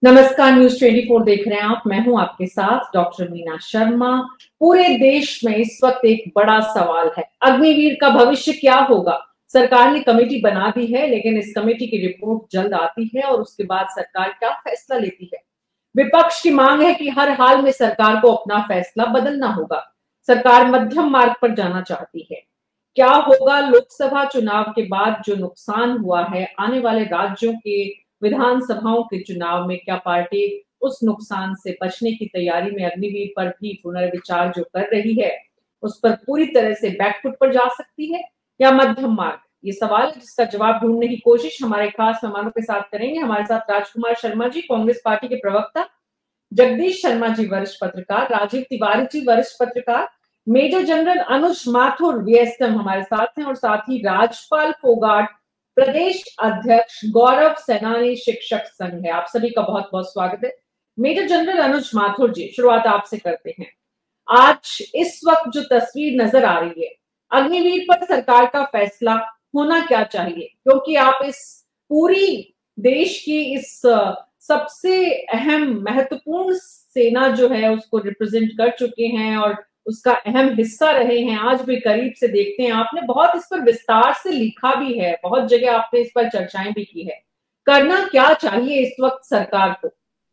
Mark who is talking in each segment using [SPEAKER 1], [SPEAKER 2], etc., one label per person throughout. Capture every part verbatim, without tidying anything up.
[SPEAKER 1] नमस्कार, न्यूज चौबीस देख रहे हैं आप। मैं हूं आपके साथ डॉक्टर मीना शर्मा। पूरे देश में इस वक्त एक बड़ा सवाल है, अग्निवीर का भविष्य क्या होगा। सरकार ने कमेटी बना दी है, लेकिन इस कमेटी की रिपोर्ट जल्द आती है और उसके बाद सरकार क्या फैसला लेती है। विपक्ष की मांग है कि हर हाल में सरकार को अपना फैसला बदलना होगा। सरकार मध्यम मार्ग पर जाना चाहती है। क्या होगा लोकसभा चुनाव के बाद जो नुकसान हुआ है, आने वाले राज्यों के विधानसभाओं के चुनाव में क्या पार्टी उस नुकसान से बचने की तैयारी में अग्निवीर पर भी पुनर्विचार जो कर रही है, उस पर पूरी तरह से बैकफुट पर जा सकती है या मध्यम मार्ग। ये सवाल है जिसका जवाब ढूंढने की कोशिश हमारे खास मेहमानों के साथ करेंगे। हमारे साथ राजकुमार शर्मा जी, कांग्रेस पार्टी के प्रवक्ता, जगदीश शर्मा जी वरिष्ठ पत्रकार, राजीव तिवारी जी वरिष्ठ पत्रकार, major general Anuj Mathur VSM हमारे साथ हैं और साथ ही राजपाल फोगाट प्रदेश अध्यक्ष गौरव सेनानी शिक्षक संघ है। आप सभी का बहुत बहुत स्वागत है। मेजर जनरल अनुज माथुर जी, शुरुआत आपसे करते हैं। आज इस वक्त जो तस्वीर नजर आ रही है, अग्निवीर पर सरकार का फैसला होना क्या चाहिए, क्योंकि आप इस पूरी देश की इस सबसे अहम महत्वपूर्ण सेना जो है उसको रिप्रेजेंट कर चुके हैं और उसका अहम हिस्सा रहे हैं, आज भी करीब से देखते हैं। आपने बहुत इस पर विस्तार से लिखा भी है, बहुत जगह आपने इस पर चर्चाएं भी की है। करना क्या चाहिए इस वक्त सरकार को?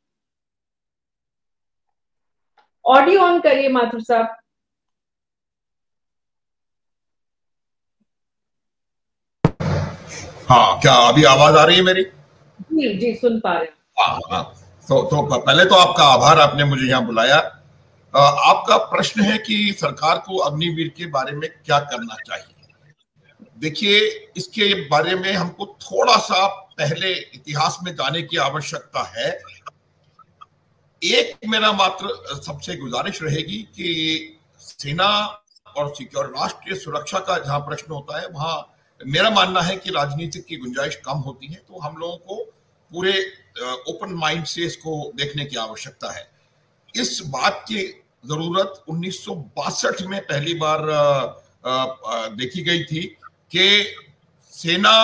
[SPEAKER 1] ऑडियो ऑन करिए माथुर साहब।
[SPEAKER 2] हाँ, क्या अभी आवाज आ रही है मेरी?
[SPEAKER 1] जी जी, सुन पा रहे हैं।
[SPEAKER 2] हाँ हाँ, तो, तो पहले तो आपका आभार, आपने मुझे यहाँ बुलाया। आपका प्रश्न है कि सरकार को अग्निवीर के बारे में क्या करना चाहिए। देखिए, इसके बारे में हमको थोड़ा सा पहले इतिहास में जाने की आवश्यकता है। एक मेरा मात्र सबसे गुजारिश रहेगी कि सेना और सिक्योर राष्ट्रीय सुरक्षा का जहां प्रश्न होता है, वहां मेरा मानना है कि राजनीतिक की गुंजाइश कम होती है। तो हम लोगों को पूरे ओपन माइंड से इसको देखने की आवश्यकता है। इस बात की जरूरत उन्नीस सौ बासठ में पहली बार आ, आ, देखी गई थी कि सेना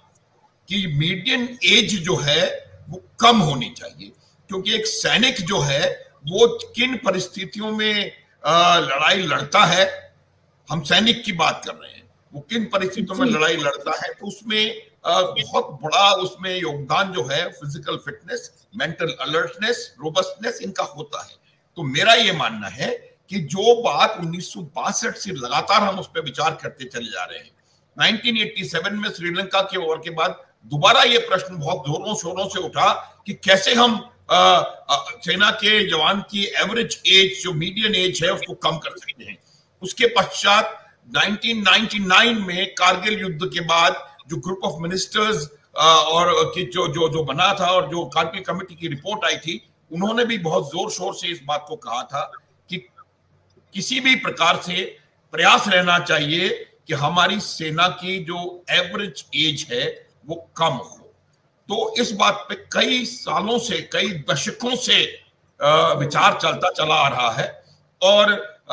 [SPEAKER 2] की मीडियन एज जो है वो कम होनी चाहिए, क्योंकि एक सैनिक जो है वो किन परिस्थितियों में आ, लड़ाई लड़ता है, हम सैनिक की बात कर रहे हैं, वो किन परिस्थितियों में लड़ाई लड़ता है, तो उसमें आ, बहुत बड़ा उसमें योगदान जो है physical fitness, mental alertness, robustness इनका होता है। तो मेरा ये मानना है कि जो बात उन्नीस सौ बासठ से लगातार हम उस पर विचार करते चले जा रहे हैं, उन्नीस सौ सत्तासी में श्रीलंका के वॉर के बाद दोबारा ये प्रश्न बहुत जोरों शोरों से उठा कि कैसे हम आ, आ, सेना के जवान की एवरेज एज, जो मीडियन एज है, उसको कम कर सकते हैं। उसके पश्चात उन्नीस सौ निन्यानवे में कारगिल युद्ध के बाद जो ग्रुप ऑफ मिनिस्टर्स और की जो जो जो बना था और जो कारगिल कमेटी की रिपोर्ट आई थी, उन्होंने भी बहुत जोर शोर से इस बात को कहा था कि किसी भी प्रकार से प्रयास रहना चाहिए कि हमारी सेना की जो एवरेज एज है वो कम हो। तो इस बात पे कई सालों से, कई दशकों से विचार चलता चला आ रहा है और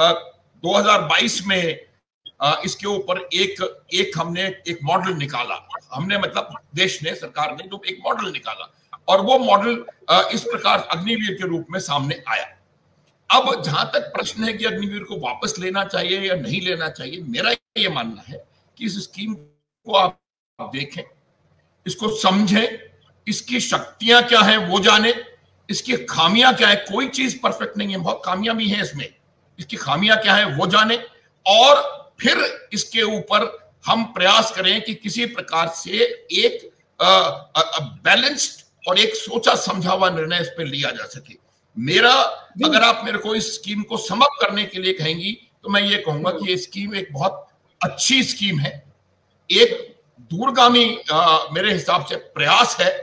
[SPEAKER 2] दो हज़ार बाईस में इसके ऊपर एक एक हमने एक मॉडल निकाला। हमने मतलब देश ने, सरकार ने जो एक मॉडल निकाला और वो मॉडल इस प्रकार अग्निवीर के रूप में सामने आया। अब जहां तक प्रश्न है कि अग्निवीर को वापस लेना चाहिए या नहीं लेना चाहिए, मेरा ये मानना है कि इस स्कीम को आप देखें, इसको समझें, इसकी शक्तियां क्या हैं वो जाने, इसकी खामियां क्या है। कोई चीज परफेक्ट नहीं है, बहुत खामियां भी हैं इसमें, इसकी खामियां क्या है वो जाने और फिर इसके ऊपर हम प्रयास करें कि किसी प्रकार से एक बैलेंस्ड और एक सोचा समझा हुआ निर्णय इस पर लिया जा सके। मेरा, अगर आप मेरे को इस स्कीम को समअप करने के लिए कहेंगी तो मैं ये कहूंगा कि ये स्कीम एक बहुत अच्छी स्कीम है, एक दूरगामी मेरे हिसाब से प्रयास है,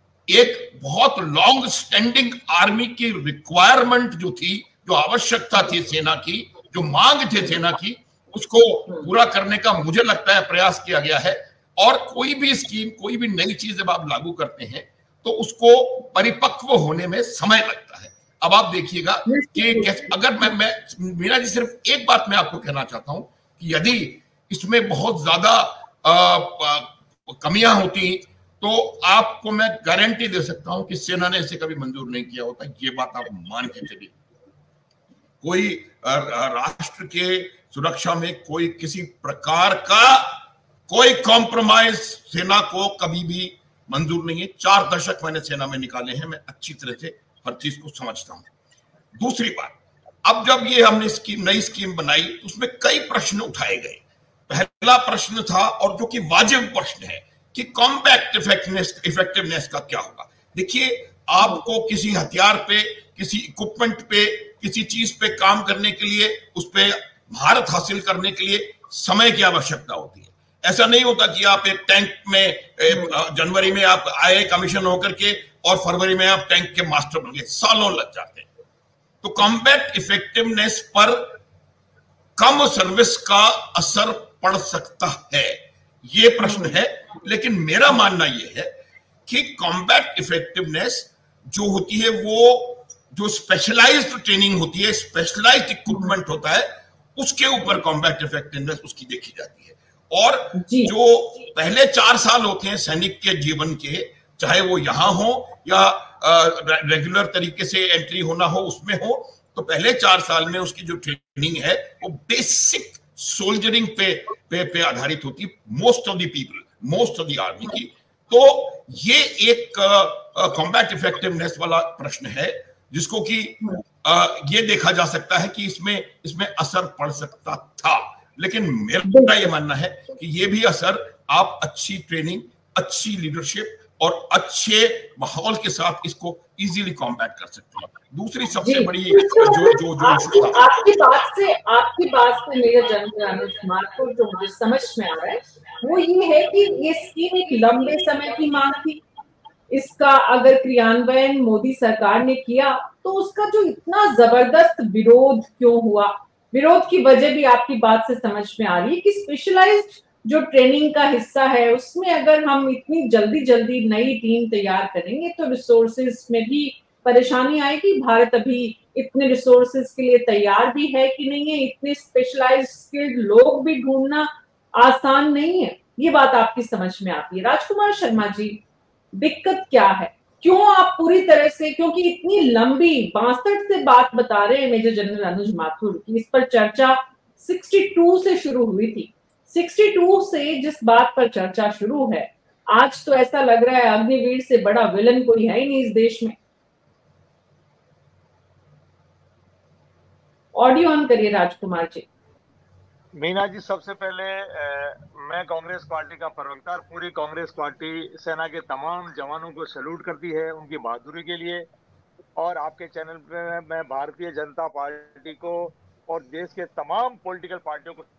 [SPEAKER 2] एक बहुत लॉन्ग स्टैंडिंग आर्मी की रिक्वायरमेंट जो थी, जो आवश्यकता थी सेना की, जो मांग थी सेना की, उसको पूरा करने का मुझे लगता है प्रयास किया गया है। और कोई भी स्कीम, कोई भी नई चीज जब आप लागू करते हैं तो उसको परिपक्व होने में समय लगता है। अब आप देखिएगा कि अगर मैं मैं मीना जी, सिर्फ एक बात मैं आपको कहना चाहता हूं कि यदि इसमें बहुत ज्यादा कमियां होती तो आपको मैं गारंटी दे सकता हूं कि सेना ने इसे कभी मंजूर नहीं किया होता। ये बात आप मान के चलिए। कोई राष्ट्र के सुरक्षा में कोई किसी प्रकार का कोई कॉम्प्रोमाइज सेना को कभी भी मंजूर नहीं है। चार दशक मैंने सेना में निकाले हैं, मैं अच्छी तरह से हर चीज को समझता हूं। दूसरी बात, अब जब ये हमने स्कीम नई स्कीम बनाई तो उसमें कई प्रश्न उठाए गए। पहला प्रश्न था, और जो कि वाजिब प्रश्न है, कि कॉम्बैट इफेक्टिवनेस इफेक्टिवनेस का क्या होगा। देखिए, आपको किसी हथियार पे, किसी इक्विपमेंट पे, किसी चीज पे काम करने के लिए, उस पे महारत हासिल करने के लिए समय की आवश्यकता होती है। ऐसा नहीं होता कि आप एक टैंक में जनवरी में आप आए कमीशन होकर के और फरवरी में आप टैंक के मास्टर बन गए, सालों लग जाते हैं। तो कॉम्बैट इफेक्टिवनेस पर कम सर्विस का असर पड़ सकता है, ये प्रश्न है। लेकिन मेरा मानना यह है कि कॉम्बैट इफेक्टिवनेस जो होती है, वो जो स्पेशलाइज्ड ट्रेनिंग होती है, स्पेशलाइज्ड इक्विपमेंट होता है, उसके ऊपर कॉम्बैट इफेक्टिवनेस उसकी देखी जाती है। और जो पहले चार साल होते हैं सैनिक के जीवन के, चाहे वो यहां हो या रेगुलर तरीके से एंट्री होना हो उसमें हो, तो पहले चार साल में उसकी जो ट्रेनिंग है वो बेसिक सोल्जरिंग पे पे पे आधारित होती है, most of the people, most of the army की। तो ये एक कॉम्बैट इफेक्टिवनेस वाला प्रश्न है, जिसको कि आ, ये देखा जा सकता है कि इसमें इसमें असर पड़ सकता था। लेकिन मेरा ये मानना है कि ये भी असर आप अच्छी ट्रेनिंग, अच्छी लीडरशिप और अच्छे माहौल के साथ इसको इजीली कॉम्बैट कर सकते हैं। दूसरी सबसे बड़ी जो जो जो
[SPEAKER 1] आपकी, आपकी बात से आपकी बात से मेरे जनरल अनुज कुमार को जो मुझे समझ में आ रहा है वो ये है कि ये स्कीम एक लंबे समय की मांग थी। इसका अगर क्रियान्वयन मोदी सरकार ने किया तो उसका जो इतना जबरदस्त विरोध क्यों हुआ, विरोध की वजह भी आपकी बात से समझ में आ रही है कि स्पेशलाइज्ड जो ट्रेनिंग का हिस्सा है उसमें अगर हम इतनी जल्दी जल्दी नई टीम तैयार करेंगे तो रिसोर्सेज में भी परेशानी आएगी। भारत अभी इतने रिसोर्सेज के लिए तैयार भी है कि नहीं है, इतने स्पेशलाइज्ड स्किल्ड लोग भी ढूंढना आसान नहीं है। ये बात आपकी समझ में आती है। राजकुमार शर्मा जी, दिक्कत क्या है? क्यों आप पूरी तरह से, क्योंकि इतनी लंबी बासठ से बात बता रहे हैं मेजर जनरल अनुज माथुर की, इस पर चर्चा बासठ से शुरू हुई थी। बासठ से जिस बात पर चर्चा शुरू है, आज तो ऐसा लग रहा है अग्निवीर से बड़ा विलन कोई है ही नहीं इस देश में। ऑडियो ऑन करिए राजकुमार जी।
[SPEAKER 3] मीना जी, सबसे पहले ए, मैं कांग्रेस पार्टी का प्रवक्ता और पूरी कांग्रेस पार्टी सेना के तमाम जवानों को सैल्यूट करती है उनकी बहादुरी के लिए। और आपके चैनल पे मैं भारतीय जनता पार्टी को और देश के तमाम पॉलिटिकल पार्टियों को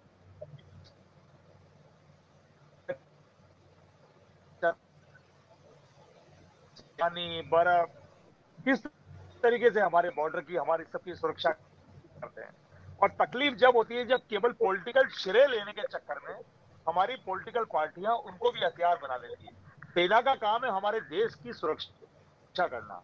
[SPEAKER 3] पानी, बर्फ, किस तरीके से हमारे बॉर्डर की, हमारी सबकी सुरक्षा करते हैं। और तकलीफ जब होती है जब केवल पॉलिटिकल श्रेय लेने के चक्कर में हमारी पॉलिटिकल पार्टियां उनको भी हथियार बना लेती है। सेना का काम है हमारे देश की सुरक्षा करना,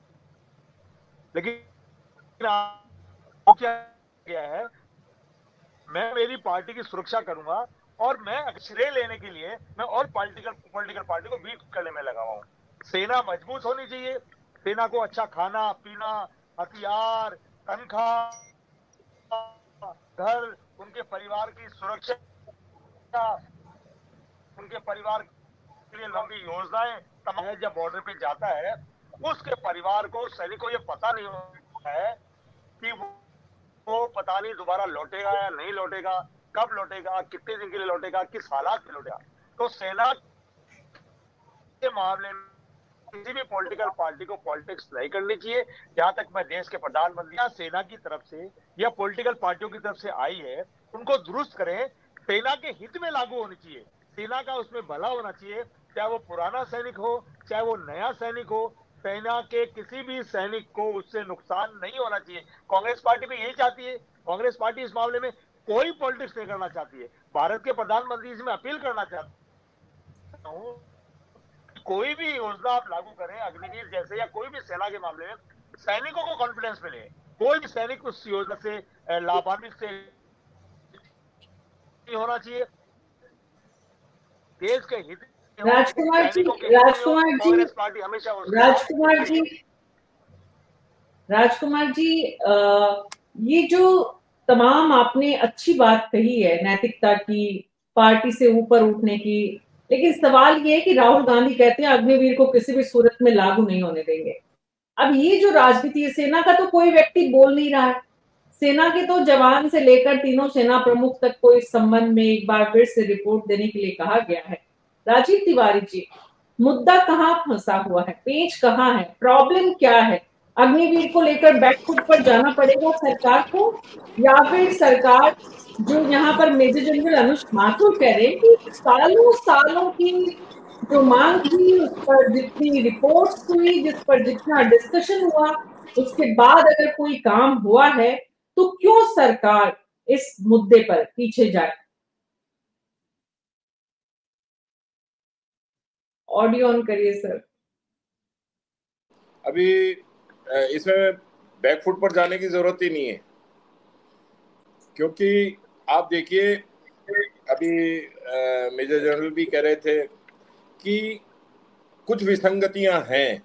[SPEAKER 3] लेकिन वो क्या गया है, मैं मेरी पार्टी की सुरक्षा करूंगा और मैं श्रेय लेने के लिए मैं और पॉलिटिकल पॉलिटिकल पार्टी को वीक करने में लगा हुआ हूं। सेना मजबूत होनी चाहिए, सेना को अच्छा खाना पीना, हथियार, तनख्वाह, घर, उनके परिवार की सुरक्षा, उनके परिवार के लिए लंबी योजनाएं तमाम। जब बॉर्डर पे जाता है उसके परिवार को, सैनिक को ये पता नहीं होता है कि वो, वो पता नहीं दोबारा लौटेगा या नहीं लौटेगा, कब लौटेगा, कितने दिन के लिए लौटेगा, किस हालात में लौटेगा। तो सेना के मामले में किसी भी पॉलिटिकल पार्टी को पॉलिटिक्स नहीं करनी चाहिए। जहां तक मैं देश के प्रधानमंत्री सेना की तरफ से या पॉलिटिकल पार्टियों की तरफ से आई है उनको दुरुस्त करें, सेना के हित में लागू होनी चाहिए, सेना का उसमें भला होना चाहिए, चाहे वो पुराना सैनिक हो चाहे वो नया सैनिक हो। सेना के किसी भी सैनिक को उससे नुकसान नहीं होना चाहिए। कांग्रेस पार्टी भी यही चाहती है। कांग्रेस पार्टी इस मामले में कोई पॉलिटिक्स नहीं करना चाहती है। भारत के प्रधानमंत्री से मैं अपील करना चाहता हूँ, कोई भी योजना आप लागू करें अग्निवीर जैसे या कोई भी सेना के मामले में, सैनिकों को कॉन्फिडेंस मिले, कोई भी सैनिक उस योजना से लाभान्वित से होना चाहिए। देश के हित
[SPEAKER 1] राजकुमार जी, राजकुमार जी,
[SPEAKER 3] कांग्रेस पार्टी हमेशा
[SPEAKER 1] राजकुमार जी, राजकुमार जी, आ, ये जो तमाम आपने अच्छी बात कही है नैतिकता की, पार्टी से ऊपर उठने की, लेकिन सवाल ये है कि राहुल गांधी कहते हैं अग्निवीर को किसी भी सूरत में लागू नहीं होने देंगे। अब ये जो राजनीति है, सेना का तो कोई व्यक्ति बोल नहीं रहा है। सेना के तो जवान से लेकर तीनों सेना प्रमुख तक को इस संबंध में एक बार फिर से रिपोर्ट देने के लिए कहा गया है। राजीव तिवारी जी, मुद्दा कहाँ फंसा हुआ है, पेच कहाँ है, प्रॉब्लम क्या है? अग्निवीर को लेकर बैकफुट पर जाना पड़ेगा सरकार को, या फिर सरकार जो यहाँ पर मेजर जनरल अनुज माथुर कह रहे हैं कि सालों सालों की जो मांग थी, उस पर जितनी रिपोर्ट्स हुई, जिस पर जितना डिस्कशन हुआ, उसके बाद अगर कोई काम हुआ है तो क्यों सरकार इस मुद्दे पर पीछे जाए? ऑडियो ऑन करिए सर।
[SPEAKER 4] अभी इसमें बैकफुट पर जाने की जरूरत ही नहीं है, क्योंकि आप देखिए अभी मेजर जनरल भी कह रहे थे कि कुछ विसंगतियां हैं,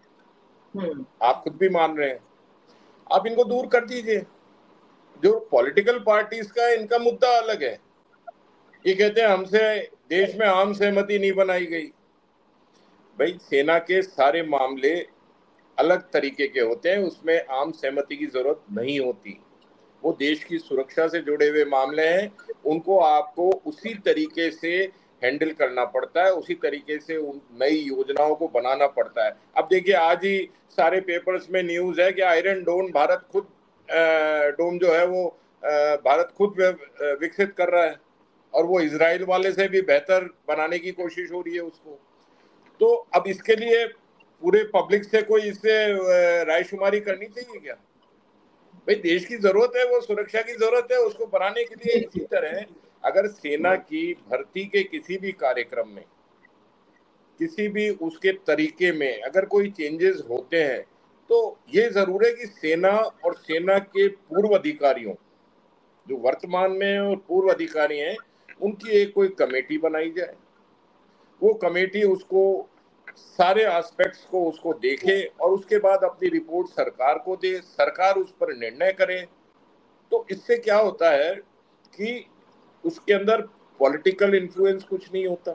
[SPEAKER 4] आप खुद भी मान रहे हैं, आप इनको दूर कर दीजिए। जो पॉलिटिकल पार्टीज का इनका मुद्दा अलग है, ये कहते हैं हमसे देश में आम सहमति नहीं बनाई गई। भाई सेना के सारे मामले अलग तरीके के होते हैं, उसमें आम सहमति की जरूरत नहीं होती। वो देश की सुरक्षा से जुड़े हुए मामले हैं, उनको आपको उसी तरीके से हैंडल करना पड़ता है, उसी तरीके से उन नई योजनाओं को बनाना पड़ता है। अब देखिए आज ही सारे पेपर्स में न्यूज है कि आयरन डोम भारत खुद डोम जो है वो भारत खुद विकसित कर रहा है, और वो इजराइल वाले से भी बेहतर बनाने की कोशिश हो रही है उसको। तो अब इसके लिए पूरे पब्लिक से कोई इससे रायशुमारी करनी चाहिए क्या? भाई देश की जरूरत है, वो सुरक्षा की जरूरत है, उसको बनाने के लिए। इसी तरह अगर सेना की भर्ती के किसी भी कार्यक्रम में, किसी भी उसके तरीके में अगर कोई चेंजेस होते हैं, तो ये जरूर है कि सेना और सेना के पूर्व अधिकारियों, जो वर्तमान में और पूर्व अधिकारी हैं, उनकी एक कोई कमेटी बनाई जाए। वो कमेटी उसको सारे एस्पेक्ट्स को उसको देखे और उसके बाद अपनी रिपोर्ट सरकार को दे, सरकार उस पर निर्णय करे। तो इससे क्या होता है कि उसके अंदर पॉलिटिकल इन्फ्लुएंस कुछ नहीं होता।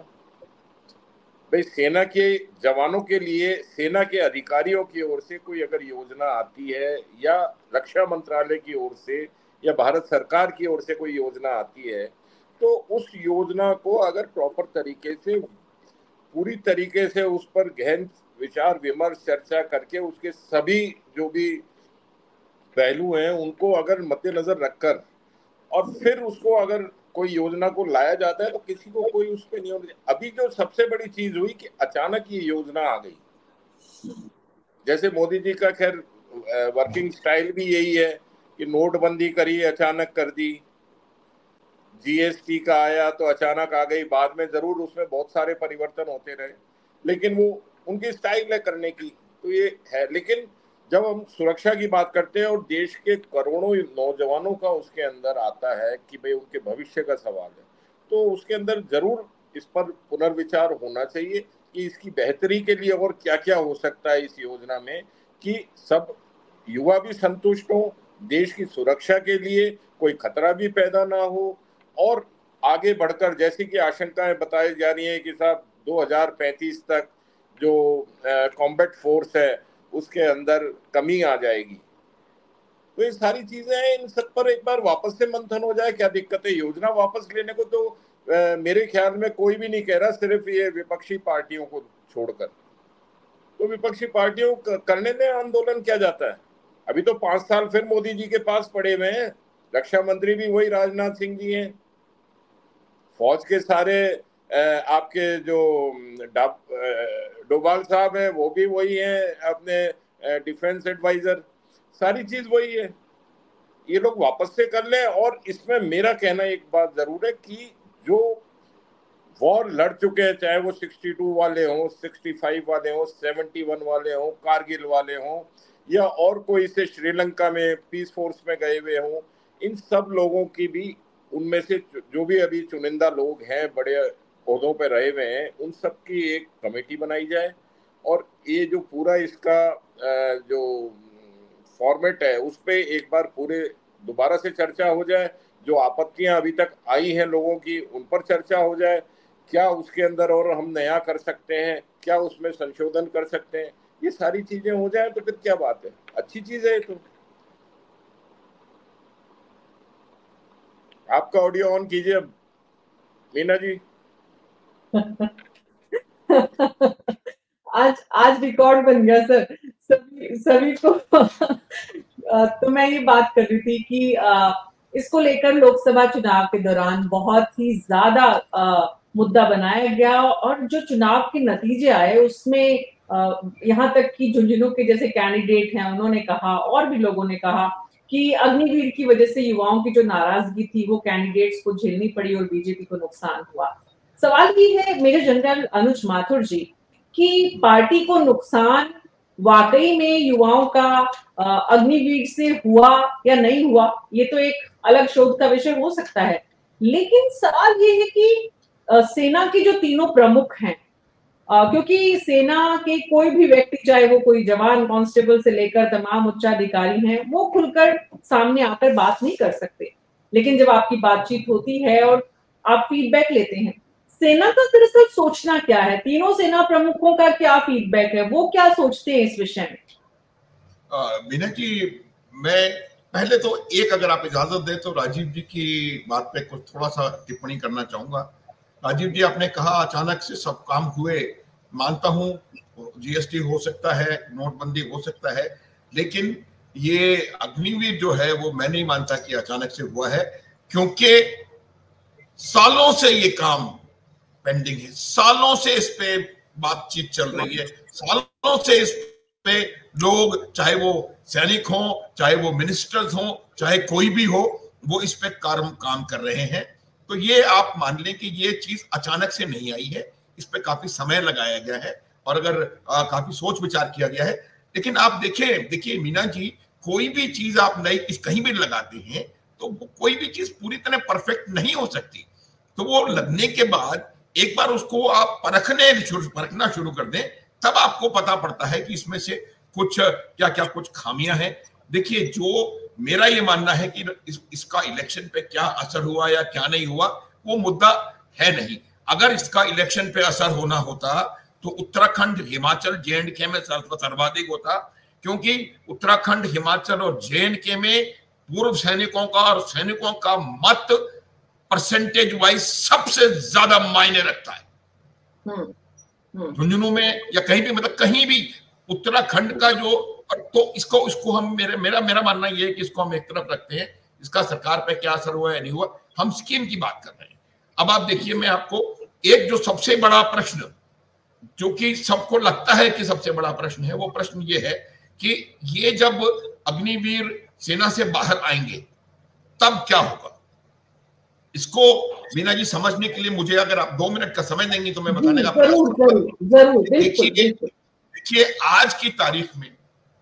[SPEAKER 4] भाई सेना के जवानों के लिए सेना के अधिकारियों की ओर से कोई अगर योजना आती है, या रक्षा मंत्रालय की ओर से या भारत सरकार की ओर से कोई योजना आती है, तो उस योजना को अगर प्रॉपर तरीके से, पूरी तरीके से उस पर गहन विचार विमर्श चर्चा करके उसके सभी जो भी पहलू हैं उनको अगर मद्देनजर रखकर और फिर उसको अगर कोई योजना को लाया जाता है, तो किसी को कोई उस पर नहीं होना। अभी जो सबसे बड़ी चीज हुई कि अचानक ये योजना आ गई। जैसे मोदी जी का खैर वर्किंग स्टाइल भी यही है कि नोटबंदी करी, अचानक कर दी, जीएसटी का आया तो अचानक आ गई, बाद में जरूर उसमें बहुत सारे परिवर्तन होते रहे, लेकिन वो उनकी स्टाइल है करने की, तो ये है। लेकिन जब हम सुरक्षा की बात करते हैं और देश के करोड़ों नौजवानों का उसके अंदर आता है कि भाई उनके भविष्य का सवाल है, तो उसके अंदर जरूर इस पर पुनर्विचार होना चाहिए कि इसकी बेहतरी के लिए और क्या क्या हो सकता है इस योजना में, कि सब युवा भी संतुष्ट हो, देश की सुरक्षा के लिए कोई खतरा भी पैदा ना हो, और आगे बढ़कर जैसी कि आशंकाएं बताई जा रही हैं कि साहब दो हज़ार पैंतीस तक जो कॉम्बैट फोर्स है उसके अंदर कमी आ जाएगी। तो ये सारी चीजें हैं, इन सब पर एक बार वापस से मंथन हो जाए। क्या दिक्कत है? योजना वापस लेने को तो आ, मेरे ख्याल में कोई भी नहीं कह रहा, सिर्फ ये विपक्षी पार्टियों को छोड़कर। तो विपक्षी पार्टियों करने दें आंदोलन, क्या जाता है। अभी तो पांच साल फिर मोदी जी के पास पड़े हुए हैं, रक्षा मंत्री भी वही राजनाथ सिंह जी हैं, फौज के सारे आपके जो डोभाल साहब हैं वो भी वही हैं, अपने डिफेंस एडवाइजर, सारी चीज वही है। ये लोग वापस से कर लें। और इसमें मेरा कहना एक बात जरूर है कि जो वॉर लड़ चुके हैं, चाहे वो बासठ वाले हों, पैंसठ वाले हों, इकहत्तर वाले हों, कारगिल वाले हों, या और कोई से श्रीलंका में पीस फोर्स में गए हुए हों, इन सब लोगों की भी, उनमें से जो भी अभी चुनिंदा लोग हैं, बड़े ओहदों पे रहे हुए हैं, उन सब की एक कमेटी बनाई जाए और ये जो पूरा इसका जो फॉर्मेट है उस पे एक बार पूरे दोबारा से चर्चा हो जाए। जो आपत्तियां अभी तक आई हैं लोगों की, उन पर चर्चा हो जाए। क्या उसके अंदर और हम नया कर सकते हैं, क्या उसमें संशोधन कर सकते हैं, ये सारी चीजें हो जाए तो फिर क्या बात है, अच्छी चीज है। तो आपका ऑडियो ऑन कीजिए अब मीना जी।
[SPEAKER 1] आज आज रिकॉर्ड बन गया सर, सभी सभी को। तो मैं ये बात कर रही थी कि इसको लेकर लोकसभा चुनाव के दौरान बहुत ही ज्यादा मुद्दा बनाया गया और जो चुनाव के नतीजे आए उसमें यहाँ तक कि झुंझुनू के जैसे कैंडिडेट हैं उन्होंने कहा और भी लोगों ने कहा कि अग्निवीर की वजह से युवाओं की जो नाराजगी थी वो कैंडिडेट्स को झेलनी पड़ी और बीजेपी को नुकसान हुआ। सवाल ये है मेजर जनरल अनुज माथुर जी कि पार्टी को नुकसान वाकई में युवाओं का अग्निवीर से हुआ या नहीं हुआ, ये तो एक अलग शोध का विषय हो सकता है, लेकिन सवाल ये है कि सेना के जो तीनों प्रमुख हैं, क्योंकि सेना के कोई भी व्यक्ति, चाहे वो कोई जवान कांस्टेबल से लेकर तमाम उच्चाधिकारी हैं, वो खुलकर सामने आकर बात नहीं कर सकते, लेकिन जब आपकी बातचीत होती है और आप फीडबैक लेते हैं, सेना का दरअसल सोचना क्या है, तीनों सेना प्रमुखों का क्या फीडबैक है, वो क्या सोचते हैं इस विषय में?
[SPEAKER 2] मीना जी, मैं पहले तो एक अगर आप इजाजत दें तो राजीव जी की बात पे कुछ थोड़ा सा टिप्पणी करना चाहूंगा। राजीव जी, आपने कहा अचानक से सब काम हुए, मानता हूं जीएसटी हो सकता है, नोटबंदी हो सकता है, लेकिन ये अग्निवीर जो है वो मैं नहीं मानता कि अचानक से हुआ है, क्योंकि सालों से ये काम पेंडिंग है, सालों से इस पे बातचीत चल रही है, सालों से इस पे लोग, चाहे वो सैनिक हों, चाहे वो मिनिस्टर्स हों, चाहे कोई भी हो, वो इस पे काम काम कर रहे हैं। तो ये आप मान लें कि ये चीज अचानक से नहीं आई है, इस पे काफी समय लगाया गया है और अगर आ, काफी सोच विचार किया गया है। लेकिन आप देखें, देखिए मीना जी, कोई भी चीज आप नई इस कहीं भी लगाते हैं तो कोई भी चीज पूरी तरह परफेक्ट नहीं हो सकती। तो वो लगने के बाद एक बार उसको आप परखने परखना शुरू कर दें, तब आपको पता पड़ता है कि इसमें से कुछ क्या क्या कुछ खामियां हैं। देखिए, जो मेरा ये मानना है कि इस, इसका इलेक्शन पे क्या असर हुआ या क्या नहीं हुआ वो मुद्दा है नहीं। अगर इसका इलेक्शन पे असर होना होता तो उत्तराखंड, हिमाचल, जे एंड के में सर्वाधिक होता, क्योंकि उत्तराखंड, हिमाचल और जे एंड के में पूर्व सैनिकों का और सैनिकों का मत परसेंटेज वाइज सबसे ज्यादा मायने रखता है। झुंझुनू में या कहीं भी, मतलब कहीं भी उत्तराखंड का जो, तो इसको इसको हम मेरे मेरा मेरा मानना यह है कि इसको हम एक तरफ रखते हैं, इसका सरकार पे क्या असर हुआ या नहीं हुआ, हम स्कीम की बात कर रहे हैं। अब आप देखिए, मैं आपको एक जो सबसे बड़ा प्रश्न, जो कि सबको लगता है कि सबसे बड़ा प्रश्न है, वो प्रश्न ये है कि ये जब अग्निवीर सेना से बाहर आएंगे तब क्या होगा। इसको मीना जी समझने के लिए मुझे अगर आप दो मिनट का समय देंगी तो मैं बताने का प्रयास करूंगा। देखिए देखिए आज की तारीख में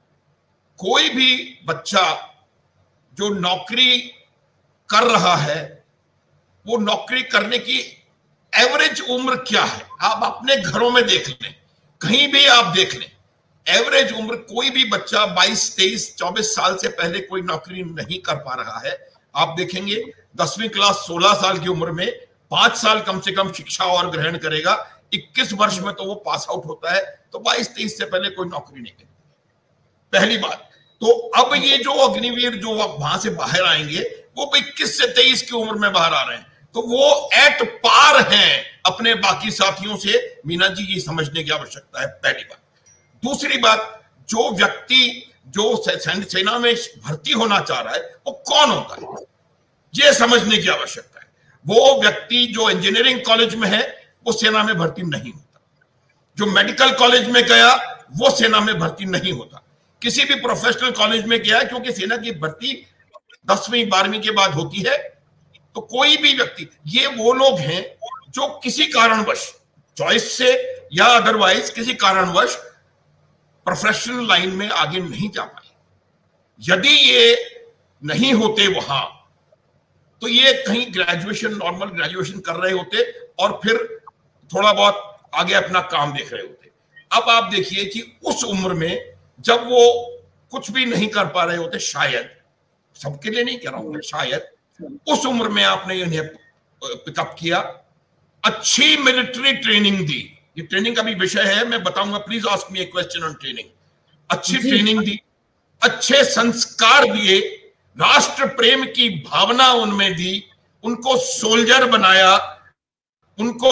[SPEAKER 2] कोई भी बच्चा जो नौकरी कर रहा है, वो नौकरी करने की एवरेज उम्र क्या है, आप अपने घरों में देख लें, कहीं भी आप देख लें, एवरेज उम्र कोई भी बच्चा बाईस, तेईस, चौबीस साल से पहले कोई नौकरी नहीं कर पा रहा है। आप देखेंगे दसवीं क्लास सोलह साल की उम्र में पांच साल कम से कम शिक्षा और ग्रहण करेगा, इक्कीस वर्ष में तो वो पास आउट होता है, तो बाईस तेईस से पहले कोई नौकरी नहीं करेगी, पहली बात। तो अब ये जो अग्निवीर जो वहां से बाहर आएंगे वो इक्कीस से तेईस की उम्र में बाहर आ रहे हैं, तो वो एट पार हैं अपने बाकी साथियों से। मीना जी, ये समझने की आवश्यकता है, पहली बात। दूसरी बात, जो व्यक्ति जो सेना में भर्ती होना चाह रहा है वो कौन होता है, ये समझने की आवश्यकता है। वो व्यक्ति जो इंजीनियरिंग कॉलेज में है वो सेना में भर्ती नहीं होता, जो मेडिकल कॉलेज में गया वो सेना में भर्ती नहीं होता, किसी भी प्रोफेशनल कॉलेज में गया, क्योंकि सेना की भर्ती दसवीं बारहवीं के बाद होती है। तो कोई भी व्यक्ति, ये वो लोग हैं जो किसी कारणवश, चॉइस से या अदरवाइज किसी कारणवश प्रोफेशनल लाइन में आगे नहीं जा पाए। यदि ये नहीं होते वहां, तो ये कहीं ग्रेजुएशन, नॉर्मल ग्रेजुएशन कर रहे होते और फिर थोड़ा बहुत आगे अपना काम देख रहे होते। अब आप देखिए कि उस उम्र में जब वो कुछ भी नहीं कर पा रहे होते, शायद, सबके लिए नहीं कह रहा हूं, शायद उस उम्र में आपने इन्हें पिकअप किया, अच्छी मिलिट्री ट्रेनिंग दी। ये ट्रेनिंग का भी विषय है, मैं बताऊंगा, please ask me a question on training. अच्छी ट्रेनिंग दी, अच्छे संस्कार दिए, राष्ट्र प्रेम की भावना उनमें दी, उनको सोल्जर बनाया, उनको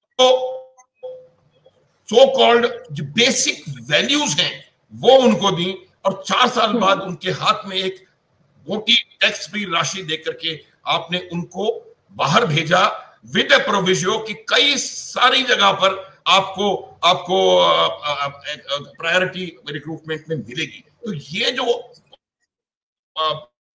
[SPEAKER 2] सो कॉल्ड जो बेसिक वैल्यूज हैं वो उनको दी, और चार साल बाद उनके हाथ में एक मोटी टैक्स फ्री राशि देकर के आपने उनको बाहर भेजा विद प्रोविजो की कई सारी जगह पर आपको आपको प्रायोरिटी रिक्रूटमेंट में मिलेगी। तो ये जो आ,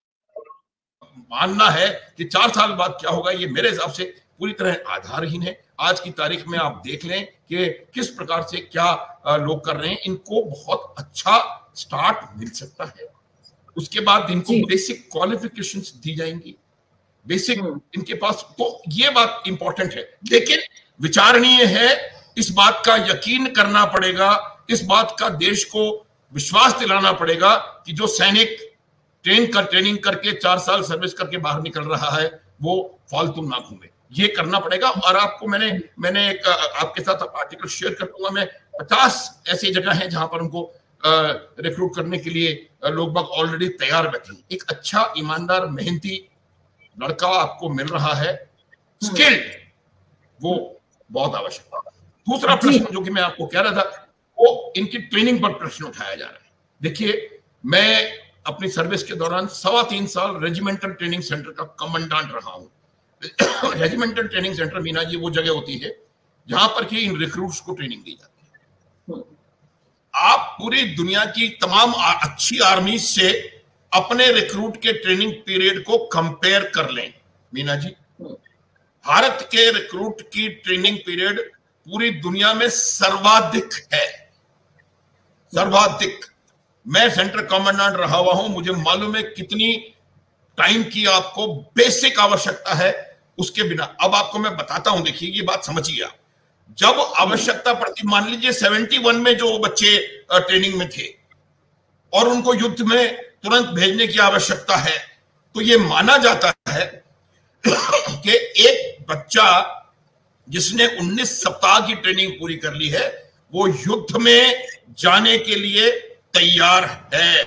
[SPEAKER 2] मानना है कि चार साल बाद क्या होगा, ये मेरे हिसाब से पूरी तरह आधारहीन है। आज की तारीख में आप देख लें कि किस प्रकार से क्या लोग कर रहे हैं, इनको बहुत अच्छा स्टार्ट मिल सकता है। उसके बाद इनको बेसिक क्वालिफिकेशंस दी जाएंगी, बेसिक इनके पास, तो ये बात इंपॉर्टेंट है। लेकिन विचारणीय है, इस बात का यकीन करना पड़ेगा, इस बात का देश को विश्वास दिलाना पड़ेगा कि जो सैनिक ट्रेन कर ट्रेनिंग करके चार साल सर्विस करके बाहर निकल रहा है वो फालतू ना घूमे, ये करना पड़ेगा। और आपको मैंने मैंने एक आपके साथ आर्टिकल शेयर कर दूंगा, मैं पचास ऐसी जगह हैं जहां पर उनको रिक्रूट करने के लिए लोग बाग ऑलरेडी तैयार बैठे। एक अच्छा ईमानदार मेहनती लड़का आपको मिल रहा है, स्किल्ड, वो बहुत आवश्यक है। दूसरा प्रश्न जो कि मैं आपको कह रहा था, वो इनकी ट्रेनिंग पर प्रश्न उठाया जा रहा है। देखिए, मैं अपनी सर्विस के दौरान सवा तीन साल रेजिमेंटल ट्रेनिंग सेंटर का कमांडेंट रहा हूं। Regimental training centre Meena ji वो जगह होती है जहां पर कि इन रिक्रूट्स को ट्रेनिंग दी जाती है। आप पूरी दुनिया की तमाम अच्छी आर्मी से अपने रिक्रूट के ट्रेनिंग पीरियड को कंपेयर कर लें मीना जी, भारत के रिक्रूट की ट्रेनिंग पीरियड पूरी दुनिया में सर्वाधिक है, सर्वाधिक। मैं सेंटर कमांडेंट रहा हुआ हूं, मुझे मालूम है कितनी टाइम की आपको बेसिक आवश्यकता है उसके बिना। अब आपको मैं बताता हूं, देखिए ये बात समझिए आप। जब आवश्यकता पड़ती, मान लीजिए इकहत्तर में जो बच्चे ट्रेनिंग में थे और उनको युद्ध में तुरंत भेजने की आवश्यकता है, तो ये माना जाता है कि एक बच्चा जिसने उन्नीस सप्ताह की ट्रेनिंग पूरी कर ली है वो युद्ध में जाने के लिए तैयार है।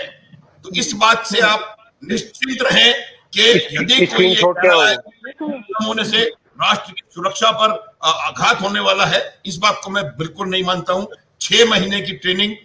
[SPEAKER 2] तो इस बात से आप निश्चिंत रहें कि यदि कोई ये कह रहा है होने से राष्ट्र की सुरक्षा पर आघात होने वाला है, इस बात को मैं बिल्कुल नहीं मानता हूं। छह महीने की ट्रेनिंग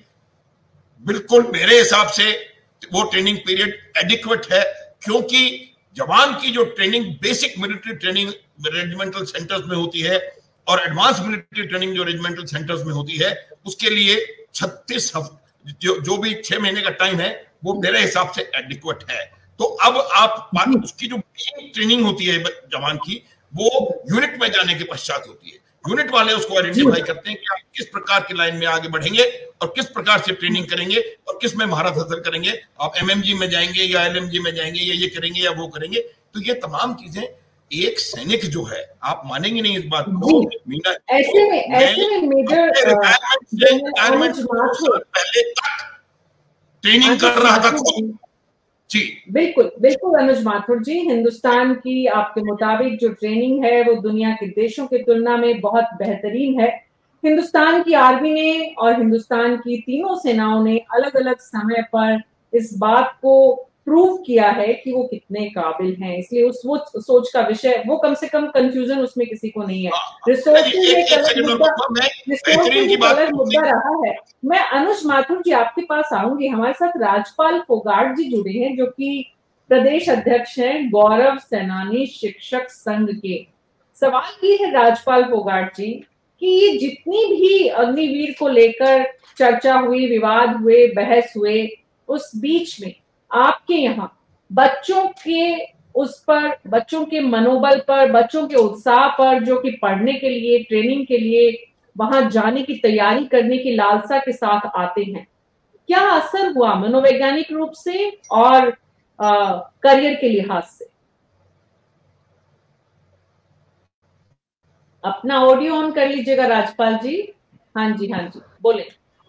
[SPEAKER 2] बिल्कुल मेरे हिसाब से वो ट्रेनिंग पीरियड एडिक्वेट है, क्योंकि जवान की जो training basic military training regimental centres में होती है और एडवांस मिलिट्री ट्रेनिंग जो रेजिमेंटल सेंटर्स में होती है, उसके लिए छत्तीस जो जो भी छह महीने का टाइम है वो मेरे हिसाब से एडिक्वेट है। तो अब आप बात, उसकी जो ट्रेनिंग होती है जवान की, वो यूनिट में जाने के पश्चात होती है। यूनिट वाले उसको आइडेंटिफाई करते हैं कि आप किस प्रकार की लाइन में आगे बढ़ेंगे और किस प्रकार से ट्रेनिंग करेंगे और किस में महारत हासिल करेंगे। आप एमएमजी में जाएंगे या एलएमजी में जाएंगे या ये करेंगे या वो करेंगे। तो ये तमाम चीजें एक सैनिक जो है, आप मानेंगे नहीं इस बात को मीना,
[SPEAKER 1] ऐसे में ऐसे में मेजर
[SPEAKER 2] रिटायरमेंट पहले तक ट्रेनिंग कर रहा था खुद। जी
[SPEAKER 1] बिल्कुल बिल्कुल अनुज माथुर जी, हिंदुस्तान की आपके मुताबिक जो ट्रेनिंग है वो दुनिया के देशों की तुलना में बहुत बेहतरीन है। हिंदुस्तान की आर्मी ने और हिंदुस्तान की तीनों सेनाओं ने अलग अलग समय पर इस बात को प्रूव किया है कि वो कितने काबिल हैं, इसलिए उस वो सोच का विषय, वो कम से कम कंफ्यूजन उसमें किसी को नहीं है। रिसोर्सेज एक अलग मुद्दा, रिसोर्सेज एक अलग मुद्दा रहा है। मैं अनुज माथुर जी आपके पास आऊंगी। हमारे साथ राजपाल फोगाट जी जुड़े हैं जो कि प्रदेश अध्यक्ष हैं गौरव सेनानी शिक्षक संघ के। सवाल ये है राजपाल फोगाट जी कि ये जितनी भी अग्निवीर को लेकर चर्चा हुई, विवाद हुए, बहस हुए, उस बीच में आपके यहाँ बच्चों के उस पर, बच्चों के मनोबल पर, बच्चों के उत्साह पर, जो कि पढ़ने के लिए, ट्रेनिंग के लिए वहां जाने की तैयारी करने की लालसा के साथ आते हैं, क्या असर हुआ मनोवैज्ञानिक रूप से और आ, करियर के लिहाज से? अपना ऑडियो ऑन कर लीजिएगा राजपाल जी। हाँ जी, हाँ जी, बोले।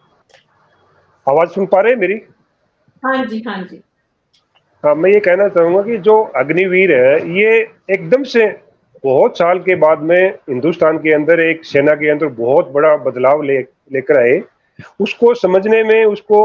[SPEAKER 5] आवाज सुन पा रहे हैं मेरी?
[SPEAKER 1] हाँ जी, हाँ जी।
[SPEAKER 5] हाँ, मैं ये कहना चाहूंगा कि जो अग्निवीर है ये एकदम से बहुत साल के बाद में हिंदुस्तान के अंदर एक सेना के अंदर बहुत बड़ा बदलाव ले लेकर आए। उसको समझने में, उसको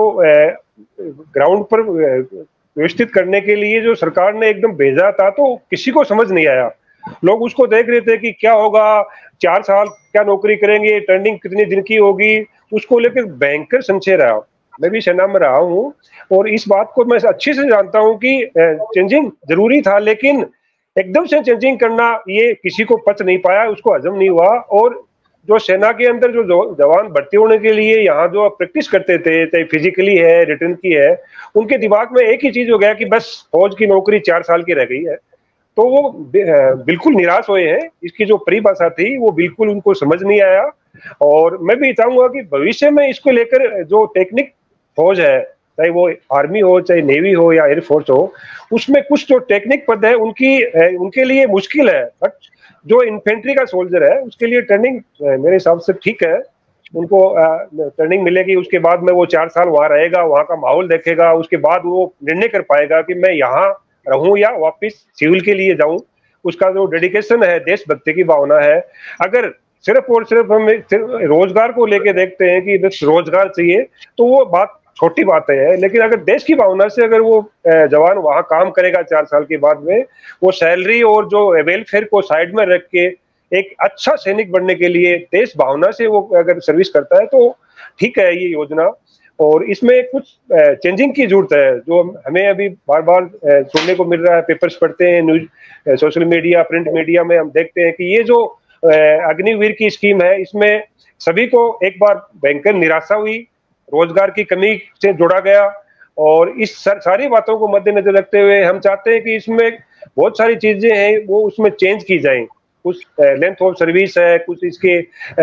[SPEAKER 5] ग्राउंड पर व्यवस्थित करने के लिए जो सरकार ने एकदम भेजा था तो किसी को समझ नहीं आया। लोग उसको देख रहे थे कि क्या होगा, चार साल क्या नौकरी करेंगे, ट्रेनिंग कितने दिन की होगी, उसको लेकर भयंकर संशय रहा। मैं भी सेना में रहा हूँ और इस बात को मैं अच्छे से जानता हूँ कि चेंजिंग जरूरी था, लेकिन एकदम से चेंजिंग करना ये किसी को पच नहीं पाया, उसको हजम नहीं हुआ। और जो सेना के अंदर जो जवान भर्ती होने के लिए यहाँ जो प्रैक्टिस करते थे, चाहे फिजिकली है, रिटर्न की है, उनके दिमाग में एक ही चीज हो गया कि बस फौज की नौकरी चार साल की रह गई है। तो वो बिल्कुल निराश हुए हैं। इसकी जो परिभाषा थी वो बिल्कुल उनको समझ नहीं आया। और मैं भी चाहूंगा कि भविष्य में इसको लेकर जो टेक्निक फौज है, चाहे वो आर्मी हो, चाहे नेवी हो या एयरफोर्स हो, उसमें कुछ जो टेक्निक पद है उनकी उनके लिए मुश्किल है। बट जो इन्फेंट्री का सोल्जर है उसके लिए ट्रेनिंग मेरे हिसाब से ठीक है, उनको ट्रेनिंग मिलेगी। उसके बाद में वो चार साल वहां रहेगा, वहां का माहौल देखेगा, उसके बाद वो निर्णय कर पाएगा कि मैं यहाँ रहूं या वापिस सिविल के लिए जाऊं। उसका जो डेडिकेशन है, देशभक्ति की भावना है। अगर सिर्फ और सिर्फ हम रोजगार को लेके देखते हैं कि बस रोजगार चाहिए, तो वो बात छोटी बात है। लेकिन अगर देश की भावना से अगर वो जवान वहां काम करेगा चार साल के बाद में, वो सैलरी और जो वेलफेयर को साइड में रख के एक अच्छा सैनिक बनने के लिए देश भावना से वो अगर सर्विस करता है तो ठीक है ये योजना। और इसमें कुछ चेंजिंग की जरूरत है, जो हमें अभी बार बार सुनने को मिल रहा है, पेपर्स पढ़ते हैं, news, social media, print media में हम देखते हैं कि ये जो अग्निवीर की स्कीम है, इसमें सभी को एक बार भयंकर निराशा हुई, रोजगार की कमी से जोड़ा गया। और इस सारी बातों को मद्देनजर रखते हुए हम चाहते हैं कि इसमें बहुत सारी चीजें हैं वो उसमें चेंज की जाएं। कुछ लेंथ ऑफ सर्विस है, कुछ इसके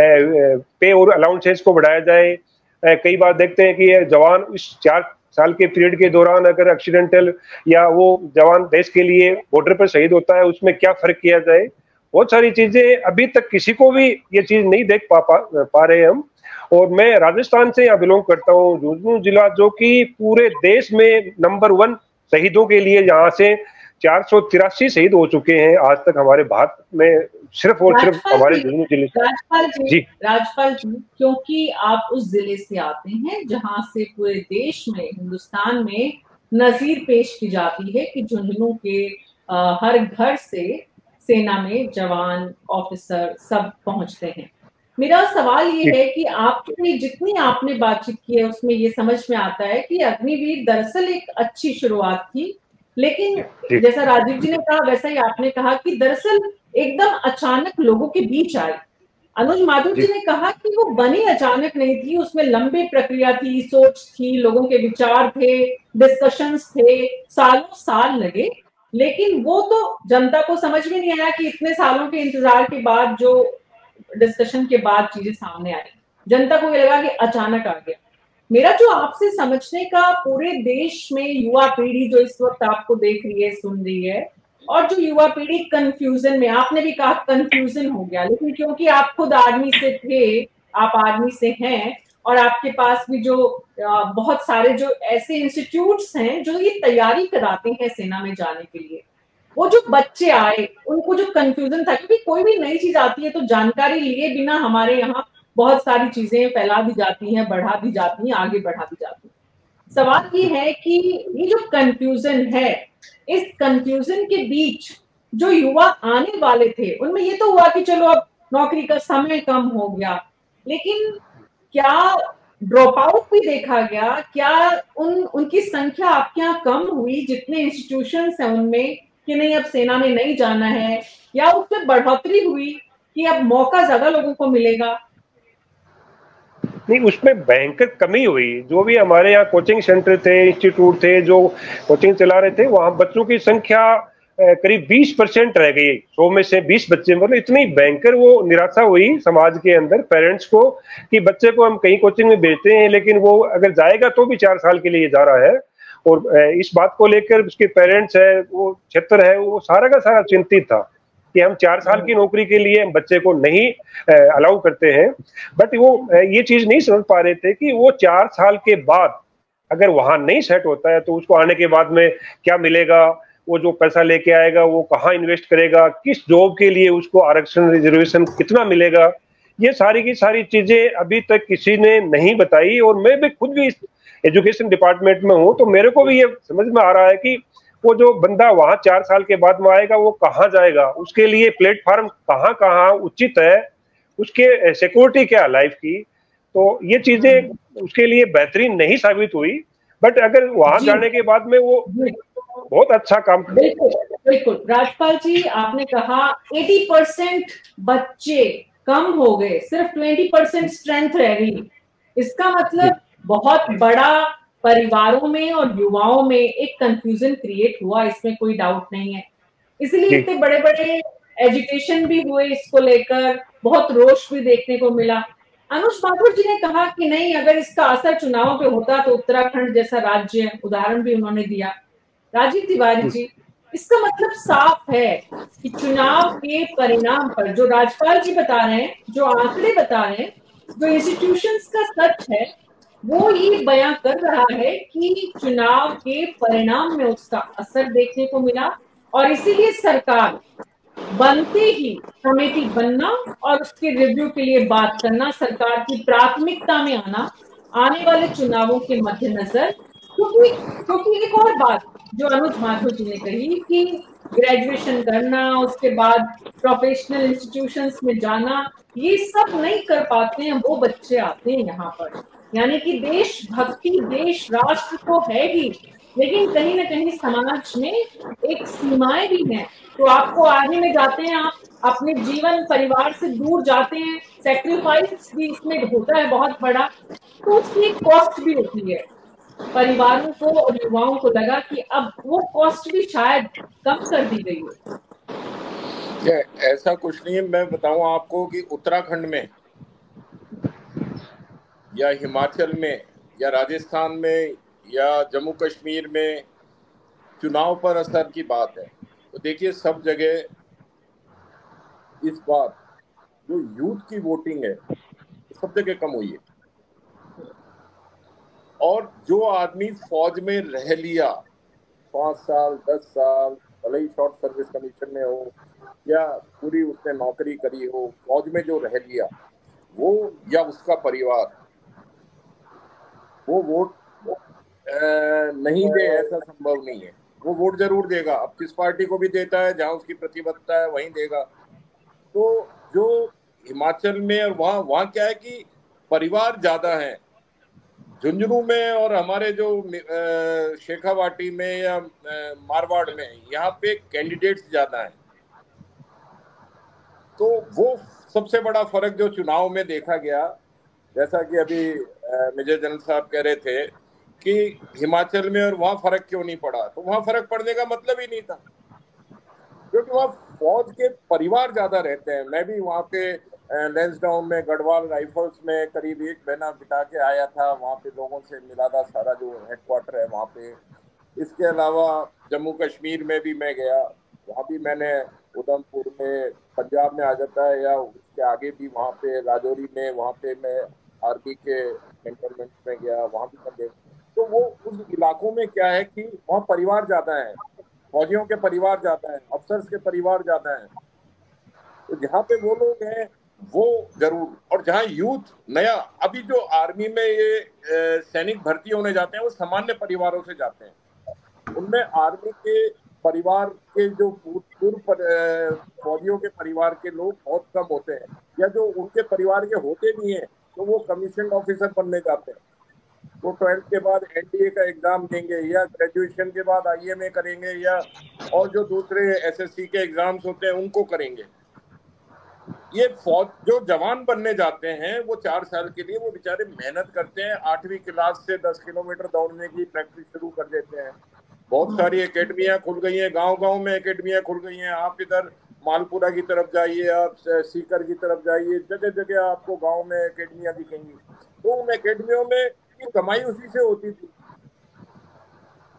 [SPEAKER 5] पे और अलाउंसेस को बढ़ाया जाए। कई बार देखते हैं कि जवान इस चार साल के पीरियड के दौरान अगर एक्सीडेंटल या वो जवान देश के लिए बॉर्डर पर शहीद होता है, उसमें क्या फर्क किया जाए। बहुत सारी चीजें अभी तक किसी को भी ये चीज नहीं देख पा पा, पा रहे हम। और मैं राजस्थान से यहाँ बिलोंग करता हूँ, झुंझुनू जिला, जो कि पूरे देश में नंबर वन शहीदों के लिए यहाँ से चार सौ तिरासी शहीद हो चुके हैं आज तक हमारे भारत में, सिर्फ और सिर्फ हमारे झुंझुनू जिले से।
[SPEAKER 1] राजपाल जी, राजपाल जी, क्योंकि आप उस जिले से आते हैं जहां से पूरे देश में, हिंदुस्तान में नजीर पेश की जाती है कि झुंझुनू के आ, हर घर से सेना में जवान, ऑफिसर सब पहुंचते हैं। मेरा सवाल ये है कि आपने जितनी आपने बातचीत की है उसमें ये समझ में आता है कि अग्निवीर दरअसल एक अच्छी शुरुआत थी, लेकिन जैसा राजीव जी ने कहा वैसा ही आपने कहा कि दरअसल एकदम अचानक लोगों के बीच आई। अनुज माधव जी ने कहा कि वो बनी अचानक नहीं थी, उसमें लंबी प्रक्रिया थी, सोच थी, लोगों के विचार थे, डिस्कशंस थे, सालों साल लगे। लेकिन वो तो जनता को समझ में नहीं आया कि इतने सालों के इंतजार के बाद, जो डिस्कशन के बाद चीजें सामने आई, जनता को ये लगा कि अचानक आ गया। मेरा जो आपसे समझने का, पूरे देश में युवा पीढ़ी जो इस वक्त आपको देख रही है, सुन रही है, और जो युवा पीढ़ी कंफ्यूजन में, आपने भी कहा कंफ्यूजन हो गया, लेकिन क्योंकि आप खुद आर्मी से थे, आप आर्मी से हैं, और आपके पास भी जो बहुत सारे जो ऐसे इंस्टीट्यूट्स हैं जो ये तैयारी कराते हैं सेना में जाने के लिए, वो जो बच्चे आए उनको जो कंफ्यूजन था, क्योंकि कोई भी नई चीज आती है तो जानकारी लिए बिना हमारे यहाँ बहुत सारी चीजें फैला दी जाती हैं, बढ़ा दी जाती हैं, आगे बढ़ा दी जाती है। सवाल ये है कि ये जो कंफ्यूजन है, इस कंफ्यूजन के बीच जो युवा आने वाले थे उनमें ये तो हुआ कि चलो अब नौकरी का समय कम हो गया, लेकिन क्या ड्रॉप आउट भी देखा गया? क्या उन उनकी संख्या आपके यहाँ कम हुई, जितने इंस्टीट्यूशंस हैं उनमें, कि नहीं अब सेना में नहीं जाना है, या उसमें बढ़ोतरी हुई कि अब मौका ज्यादा लोगों को मिलेगा?
[SPEAKER 5] नहीं, उसमें भयंकर कमी हुई। जो भी हमारे यहाँ कोचिंग सेंटर थे, इंस्टीट्यूट थे जो कोचिंग चला रहे थे, वहां बच्चों की संख्या करीब बीस परसेंट रह गई, सौ में से बीस बच्चे। मतलब इतनी भयंकर वो निराशा हुई समाज के अंदर पेरेंट्स को कि बच्चे को हम कहीं कोचिंग में भेजते हैं, लेकिन वो अगर जाएगा तो भी चार साल के लिए जा रहा है। और इस बात को लेकर उसके पेरेंट्स है, वो क्षेत्र है, वो सारा का सारा चिंतित था। कि हम चार साल की नौकरी के लिए बच्चे को नहीं अलाउ करते हैं, बट वो ये चीज नहीं समझ पा रहे थे कि वो चार साल के बाद अगर वहां नहीं सेट होता है तो उसको आने के बाद में क्या मिलेगा, वो जो पैसा लेके आएगा वो कहाँ इन्वेस्ट करेगा, किस जॉब के लिए उसको आरक्षण रिजर्वेशन कितना मिलेगा, ये सारी की सारी चीजें अभी तक किसी ने नहीं बताई। और मैं भी खुद भी एजुकेशन डिपार्टमेंट में हूँ, तो मेरे को भी ये समझ में आ रहा है कि वो जो बंदा वहां चार साल के बाद में आएगा वो कहाँ जाएगा, उसके लिए प्लेटफॉर्म कहाँ कहाँ उचित है, उसके सिक्योरिटी क्या लाइफ की, तो ये चीजें उसके लिए बेहतरीन नहीं साबित हुई। बट अगर वहां जाने के बाद में वो बहुत अच्छा काम।
[SPEAKER 1] बिल्कुल बिल्कुल राजपाल जी, आपने कहा अस्सी परसेंट बच्चे कम हो गए, सिर्फ बीस परसेंट स्ट्रेंथ रह गई। इसका मतलब बहुत बड़ा परिवारों में और युवाओं में एक कंफ्यूजन क्रिएट हुआ, इसमें कोई डाउट नहीं है। इसलिए इतने बड़े बड़े एजुकेशन भी हुए इसको लेकर, बहुत रोष भी देखने को मिला। अनुज माथुर जी ने कहा कि नहीं, अगर इसका असर चुनाव पे होता तो उत्तराखंड जैसा राज्य, उदाहरण भी उन्होंने दिया। राजीव तिवारी जी, इसका मतलब साफ है कि चुनाव के परिणाम पर जो राजपाल जी बता रहे हैं, जो आंकड़े बता रहे हैं, जो इंस्टीट्यूशंस का सच है, वो ये बयां कर रहा है कि चुनाव के परिणाम में उसका असर देखने को मिला। और इसीलिए सरकार बनते ही कमेटी बनना और उसके रिव्यू के लिए बात करना, सरकार की प्राथमिकता में आना आने वाले चुनावों के मद्देनजर। क्योंकि क्योंकि एक और बात जो अनुज माथुर जी ने कही कि ग्रेजुएशन करना, उसके बाद प्रोफेशनल इंस्टीट्यूशंस में जाना, ये सब नहीं कर पाते हैं वो बच्चे आते हैं यहाँ पर। यानी कि देशभक्ति, देश राष्ट्र तो है ही, लेकिन कहीं ना कहीं समाज में एक सीमाएं भी हैं। तो आपको आर्मी में जाते हैं, आप अपने जीवन परिवार से दूर जाते हैं, सेक्रीफाइस भी इसमें होता है बहुत बड़ा, तो उसकी एक कॉस्ट भी होती है। परिवारों को और युवाओं को लगा कि अब वो कॉस्ट भी शायद कम कर दी गई है।
[SPEAKER 4] ऐसा कुछ नहीं है। मैं बताऊं आपको कि उत्तराखंड में या हिमाचल में या राजस्थान में या जम्मू कश्मीर में चुनाव पर असर की बात है, तो देखिए सब जगह इस बार जो यूथ की वोटिंग है सब जगह कम हुई है। और जो आदमी फौज में रह लिया पांच साल दस साल, भले ही शॉर्ट सर्विस कमीशन में हो या पूरी उसने नौकरी करी हो, फौज में जो रह लिया वो या उसका परिवार, वो वोट नहीं दे ऐसा संभव नहीं है। वो वोट जरूर देगा। अब किस पार्टी को भी देता है, जहां उसकी प्रतिबद्धता है वहीं देगा। तो जो हिमाचल में और वहाँ वहाँ क्या है कि परिवार ज्यादा है। झुंझुनू में और हमारे जो शेखावाटी में या मारवाड़ में, यहाँ पे कैंडिडेट्स ज्यादा हैं। तो वो सबसे बड़ा फर्क जो चुनाव में देखा गया, जैसा कि अभी मेजर जनरल साहब कह रहे थे कि हिमाचल में और वहाँ फर्क क्यों नहीं पड़ा, तो वहाँ फर्क पड़ने का मतलब ही नहीं था, क्योंकि वहाँ फौज के परिवार ज्यादा रहते हैं। मैं भी वहाँ पे लैंसडाउन में गढ़वाल राइफल्स में करीब एक महीना बिता के आया था, वहाँ पे लोगों से मिला था, सारा जो हेडक्वार्टर है वहाँ पे। इसके अलावा जम्मू कश्मीर में भी मैं गया, वहाँ भी मैंने उधमपुर में, पंजाब में आ जाता है या उसके आगे भी वहाँ पे राजौरी में, वहाँ पे मैं आर्मी के कैंटोनमेंट में गया, वहाँ भी मैं देखा। तो वो उस इलाकों में क्या है कि वहाँ परिवार ज्यादा है, फौजियों के परिवार ज्यादा है, अफसर्स के परिवार ज्यादा है। तो जहाँ पे वो लोग हैं वो जरूर, और जहाँ यूथ नया, अभी जो आर्मी में ये सैनिक भर्ती होने जाते हैं वो सामान्य परिवारों से जाते हैं। उनमें आर्मी के परिवार के जो पूर्व फौजियों के परिवार के लोग बहुत कम होते हैं, या जो उनके परिवार के होते भी हैं तो वो कमीशन ऑफिसर बनने जाते हैं। वो ट्वेल्थ के बाद एनडीए का एग्जाम देंगे या ग्रेजुएशन के बाद आईएमए करेंगे या और जो दूसरे एसएससी के एग्जाम्स होते हैं उनको करेंगे। ये फौज जो जवान बनने जाते हैं वो चार साल के लिए वो बेचारे मेहनत करते हैं, आठवीं क्लास से दस किलोमीटर दौड़ने की प्रैक्टिस शुरू कर देते हैं। बहुत सारी एकेडमियां खुल गई हैं, गांव-गांव में एकेडमियां खुल गई हैं। आप इधर मालपुरा की तरफ जाइए, आप सीकर की तरफ जाइए, जगह जगह आपको गांव में एकेडमियां दिखेंगी। तो उन एकेडमियों में की कमाई उसी से होती थी। तो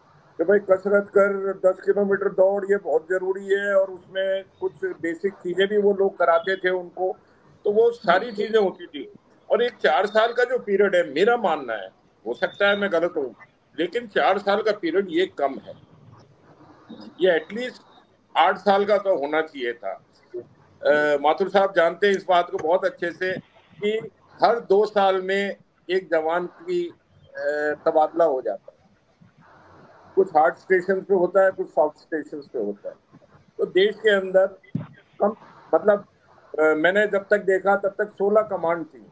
[SPEAKER 4] भाई कसरत कर, दस किलोमीटर दौड़, ये बहुत जरूरी है, और उसमें कुछ बेसिक चीजें भी वो लोग कराते थे उनको, तो वो सारी चीजें होती थी। और एक चार साल का जो पीरियड है, मेरा मानना है, हो सकता है मैं गलत हूँ, लेकिन चार साल का पीरियड ये कम है, ये एटलीस्ट आठ साल का तो होना चाहिए था। आ, माथुर साहब जानते हैं इस बात को बहुत अच्छे से कि हर दो साल में एक जवान की तबादला हो जाता है, कुछ हार्ड स्टेशन पे होता है, कुछ सॉफ्ट स्टेशन पे होता है। तो देश के अंदर कम मतलब आ, मैंने जब तक देखा तब तक सोलह कमांड थी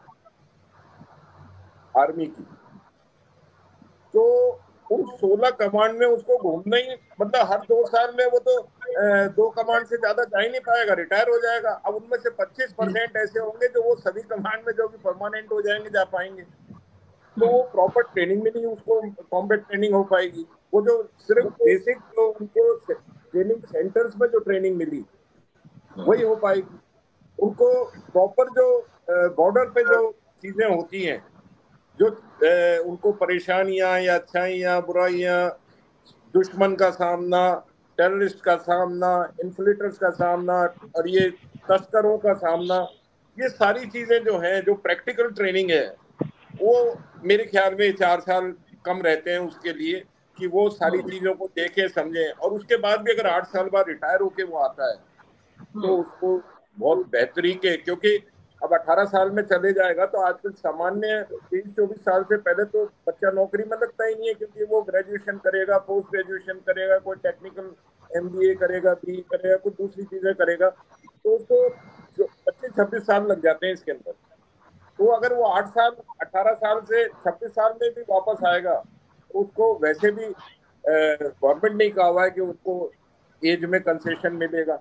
[SPEAKER 4] आर्मी की, तो उन सोलह कमांड में उसको घूमना ही, मतलब हर दो साल में वो तो आ, दो कमांड से ज्यादा जा ही नहीं पाएगा, रिटायर हो जाएगा। अब उनमें से पच्चीस परसेंट ऐसे होंगे जो वो सभी कमांड में जो भी परमानेंट हो जाएंगे, जा पाएंगे, तो वो प्रॉपर ट्रेनिंग में नहीं उसको कॉम्बैट ट्रेनिंग हो पाएगी। वो जो सिर्फ बेसिक जो उनको ट्रेनिंग सेंटर्स में जो ट्रेनिंग मिली वही हो पाएगी। उनको प्रॉपर जो बॉर्डर पे जो चीजें होती हैं, जो उनको परेशानियां या अच्छाइयां बुराइयां, दुश्मन का सामना, टेररिस्ट का सामना, इन्फ्लिटर्स का सामना, और ये तस्करों का सामना, ये सारी चीजें जो हैं, जो प्रैक्टिकल ट्रेनिंग है, वो मेरे ख्याल में चार साल कम रहते हैं उसके लिए कि वो सारी चीजों को देखें समझें। और उसके बाद भी अगर आठ साल बाद रिटायर होके वो आता है तो उसको बहुत बेहतरी के, क्योंकि अब अठारह साल में चले जाएगा तो आजकल सामान्य तेईस चौबीस साल से पहले तो बच्चा नौकरी में लगता ही नहीं है, क्योंकि वो ग्रेजुएशन करेगा, पोस्ट ग्रेजुएशन करेगा, कोई टेक्निकल एमबीए करेगा, बी करेगा, कुछ दूसरी चीजें करेगा, तो उसको पच्चीस छब्बीस साल लग जाते हैं इसके अंदर। तो अगर वो आठ साल अठारह साल से छब्बीस साल में भी वापस आएगा तो उसको वैसे भी गवर्नमेंट ने कहा हुआ है कि उसको एज में कंसेशन मिलेगा,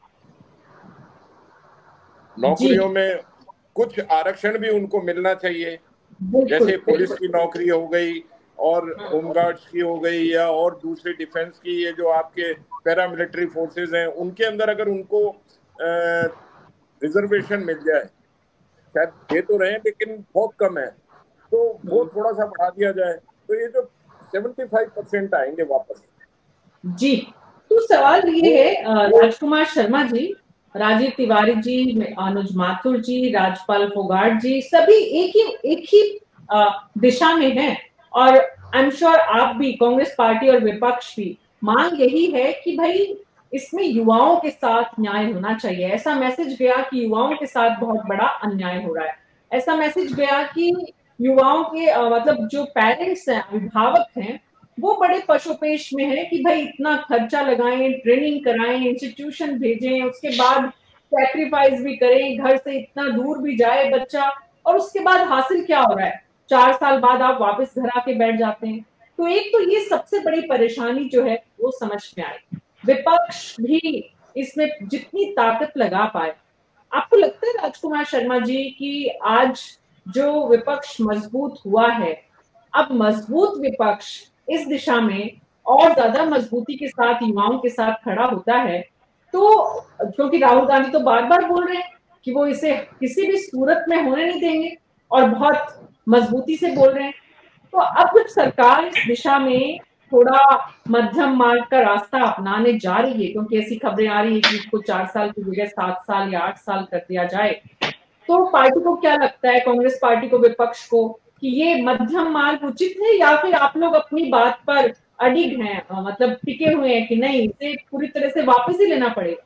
[SPEAKER 4] नौकरियों में कुछ आरक्षण भी उनको मिलना चाहिए, जैसे पुलिस की नौकरी हो गई और होमगार्ड्स की हो गई, या और दूसरे डिफेंस की, ये जो आपके पैरामिलिट्री फोर्सेस हैं उनके अंदर अगर उनको रिजर्वेशन मिल जाए, शायद दे तो रहे हैं लेकिन बहुत कम है, तो वो थोड़ा सा बढ़ा दिया जाए तो ये जो पचहत्तर परसेंट आएंगे वापस।
[SPEAKER 1] जी, तो सवाल ये है राजकुमार शर्मा जी, राजीव तिवारी जी, अनुज माथुर जी, राजपाल फोगाट जी, सभी एक ही एक ही दिशा में हैं, और आई एम श्योर आप भी, कांग्रेस पार्टी और विपक्ष भी, मांग यही है कि भाई इसमें युवाओं के साथ न्याय होना चाहिए। ऐसा मैसेज गया कि युवाओं के साथ बहुत बड़ा अन्याय हो रहा है, ऐसा मैसेज गया कि युवाओं के आ, मतलब जो पेरेंट्स हैं, अभिभावक हैं, वो बड़े पशुपेश में है कि भाई इतना खर्चा लगाएं, ट्रेनिंग कराएं, इंस्टीट्यूशन भेजें, उसके बाद सैक्रिफाइस भी करें, घर से इतना दूर भी जाए बच्चा, और उसके बाद हासिल क्या हो रहा है, चार साल बाद आप वापस घर आके बैठ जाते हैं। तो एक तो ये सबसे बड़ी परेशानी जो है वो समझ में आए, विपक्ष भी इसमें जितनी ताकत लगा पाए। आपको लगता है राजकुमार शर्मा जी कि आज जो विपक्ष मजबूत हुआ है, अब मजबूत विपक्ष इस दिशा में और ज्यादा मजबूती के साथ युवाओं के साथ खड़ा होता है, तो क्योंकि राहुल गांधी तो बार बार बोल रहे हैं कि वो इसे किसी भी सूरत में होने नहीं देंगे और बहुत मजबूती से बोल रहे हैं, तो अब जब सरकार इस दिशा में थोड़ा मध्यम मार्ग का रास्ता अपनाने जा रही है, क्योंकि ऐसी खबरें आ रही है कि इसको चार साल की जगह सात साल या आठ साल कर दिया जाए, तो पार्टी को क्या लगता है, कांग्रेस पार्टी को, विपक्ष को, कि ये मध्यम मार्ग उचित है, या फिर आप लोग अपनी बात पर अडिग हैं, मतलब टिके हुए हैं कि नहीं, इसे पूरी तरह से वापस ही लेना पड़ेगा?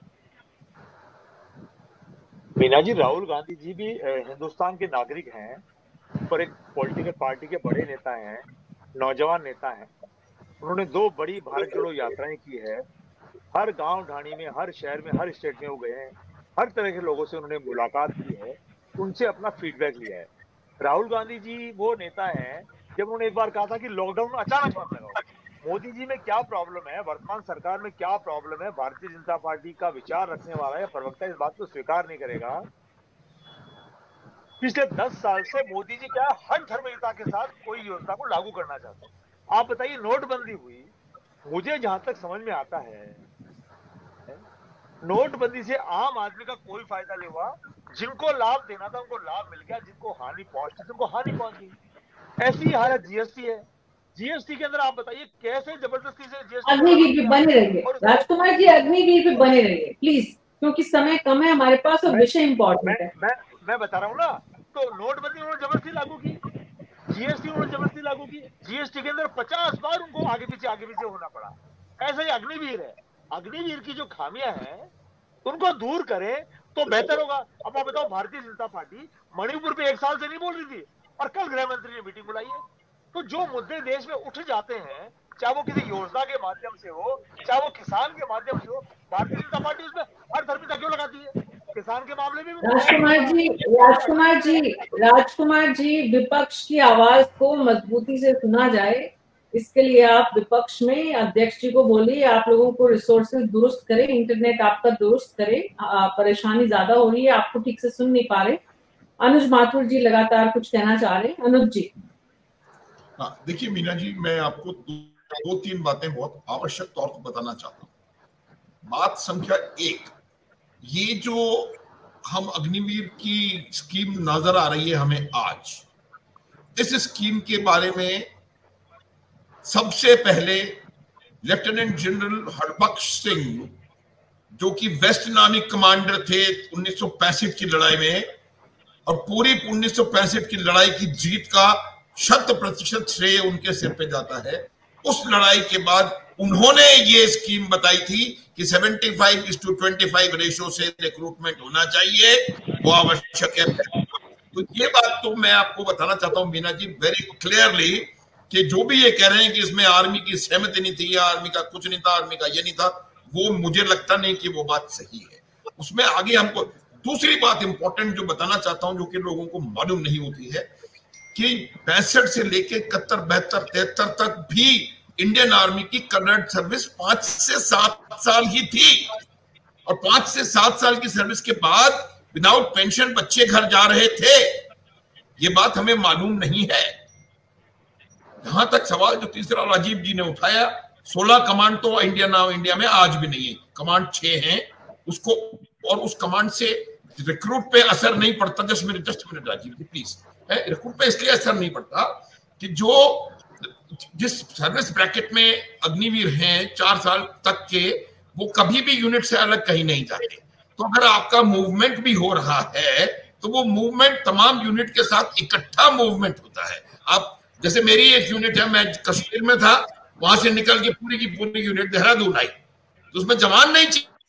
[SPEAKER 3] मीना जी, राहुल गांधी जी भी हिंदुस्तान के नागरिक हैं, पर एक पॉलिटिकल पार्टी के बड़े नेता हैं, नौजवान नेता हैं। उन्होंने दो बड़ी भारत जोड़ो यात्राएं की है, हर गांव ढाणी में, हर शहर में, हर स्टेट में वो गए हैं, हर तरह के लोगों से उन्होंने मुलाकात की है, उनसे अपना फीडबैक लिया है। राहुल गांधी जी वो नेता हैं, जब उन्होंने एक बार कहा था कि लॉकडाउन अचानक बंद लगाओ, मोदी जी में क्या प्रॉब्लम है, वर्तमान सरकार में क्या प्रॉब्लम है, भारतीय जनता पार्टी का विचार रखने वाला या प्रवक्ता इस बात को स्वीकार नहीं करेगा। पिछले दस साल से मोदी जी क्या हर धर्मयुता के साथ कोई योजना को लागू करना चाहते हैं। आप बताइए, नोटबंदी हुई, मुझे जहां तक समझ में आता है नोटबंदी से आम आदमी का कोई फायदा नहीं हुआ, जिनको लाभ देना था उनको लाभ मिल गया, जिनको हानि पहुंचती थी उनको हानि पहुंची। ऐसी हालत जीएसटी है, जीएसटी के अंदर आप बताइए कैसे जबरदस्ती से जीएसटी
[SPEAKER 1] अग्निवीर पे बने रहिए राजकुमार जी, अग्निवीर पे बने रहिए प्लीज, क्योंकि समय कम है हमारे पास और विषय इंपॉर्टेंट है।
[SPEAKER 3] मैं मैं बता रहा हूँ ना, तो नोटबंदी उन्होंने जबरदस्ती लागू की, जीएसटी उन्होंने जबरदस्ती लागू की, जीएसटी के अंदर पचास बार उनको आगे पीछे आगे पीछे होना पड़ा। ऐसा ही अग्निवीर है, अग्निवीर की जो खामियां हैं उनको दूर करें तो बेहतर होगा। अब आप बताओ, भारतीय जनता पार्टी मणिपुर पे एक साल से नहीं बोल रही थी और कल गृह मंत्री ने मीटिंग बुलाई है। तो जो मुद्दे देश में उठ जाते हैं, चाहे वो किसी योजना के माध्यम से हो, चाहे वो किसान के माध्यम से हो, भारतीय जनता पार्टी उसमें हर धर्मिता क्यों लगाती है? किसान के मामले में
[SPEAKER 1] राजकुमार जी राजकुमार जी राजकुमार जी विपक्ष की आवाज को मजबूती से सुना जाए, इसके लिए आप विपक्ष में अध्यक्ष जी को बोलिए आप लोगों को रिसोर्सेज दुरुस्त करें, इंटरनेट आपका दुरुस्त करें, परेशानी ज्यादा हो रही है, आपको ठीक से सुन नहीं पा रहे। अनुज माथुर जी लगातार कुछ कहना चाह रहे हैं। अनुज जी।
[SPEAKER 2] हाँ, देखिए मीना जी, मैं आपको दो, दो तीन बातें बहुत आवश्यक तौर पर बताना चाहता हूँ। बात संख्या एक, ये जो हम अग्निवीर की स्कीम नजर आ रही है हमें आज, इस स्कीम के बारे में सबसे पहले लेफ्टिनेंट जनरल हरबख्श सिंह, जो कि वेस्ट नामी कमांडर थे उन्नीस सौ पैंसठ की लड़ाई में, और पूरी उन्नीस सौ पैंसठ की लड़ाई की जीत का शत प्रतिशत श्रेय उनके सिर पे जाता है। उस लड़ाई के बाद उन्होंने ये स्कीम बताई थी कि पचहत्तर इस टू पच्चीस रेशो से रिक्रूटमेंट होना चाहिए, वो आवश्यक है। तो ये बात तो मैं आपको बताना चाहता हूं मीना जी वेरी क्लियरली, कि जो भी ये कह रहे हैं कि इसमें आर्मी की सहमति नहीं थी या आर्मी का कुछ नहीं था, आर्मी का ये नहीं था, वो मुझे लगता नहीं कि वो बात सही है। उसमें आगे हमको दूसरी बात इंपॉर्टेंट जो बताना चाहता हूं, जो कि लोगों को मालूम नहीं होती है, कि पैंसठ से लेके इकहत्तर बहत्तर तिहत्तर तक भी इंडियन आर्मी की कैडेट सर्विस पांच से सात साल ही थी, और पांच से सात साल की सर्विस के बाद विदाउट पेंशन बच्चे घर जा रहे थे। ये बात हमें मालूम नहीं है। जहां तक सवाल जो तीसरा राजीव जी ने उठाया, सोलह कमांड तो इंडिया नाउ इंडिया में आज भी नहीं है, कमांड छह हैं उसको, और उस कमांड से रिक्रूट पे असर नहीं पड़ता। Just minute just minute Rajiv ji please. Recruit पे इसलिए असर नहीं पड़ता कि जो जिस सर्विस ब्रैकेट में अग्निवीर हैं चार साल तक के, वो कभी भी यूनिट से अलग कहीं नहीं जाते। तो अगर आपका मूवमेंट भी हो रहा है तो वो मूवमेंट तमाम यूनिट के साथ इकट्ठा मूवमेंट होता है। आप जैसे मेरी एक यूनिट है, मैं कश्मीर में था, वहां से निकल के पूरी की पूरी यूनिट देहरादून आई, तो उसमें जवान नहीं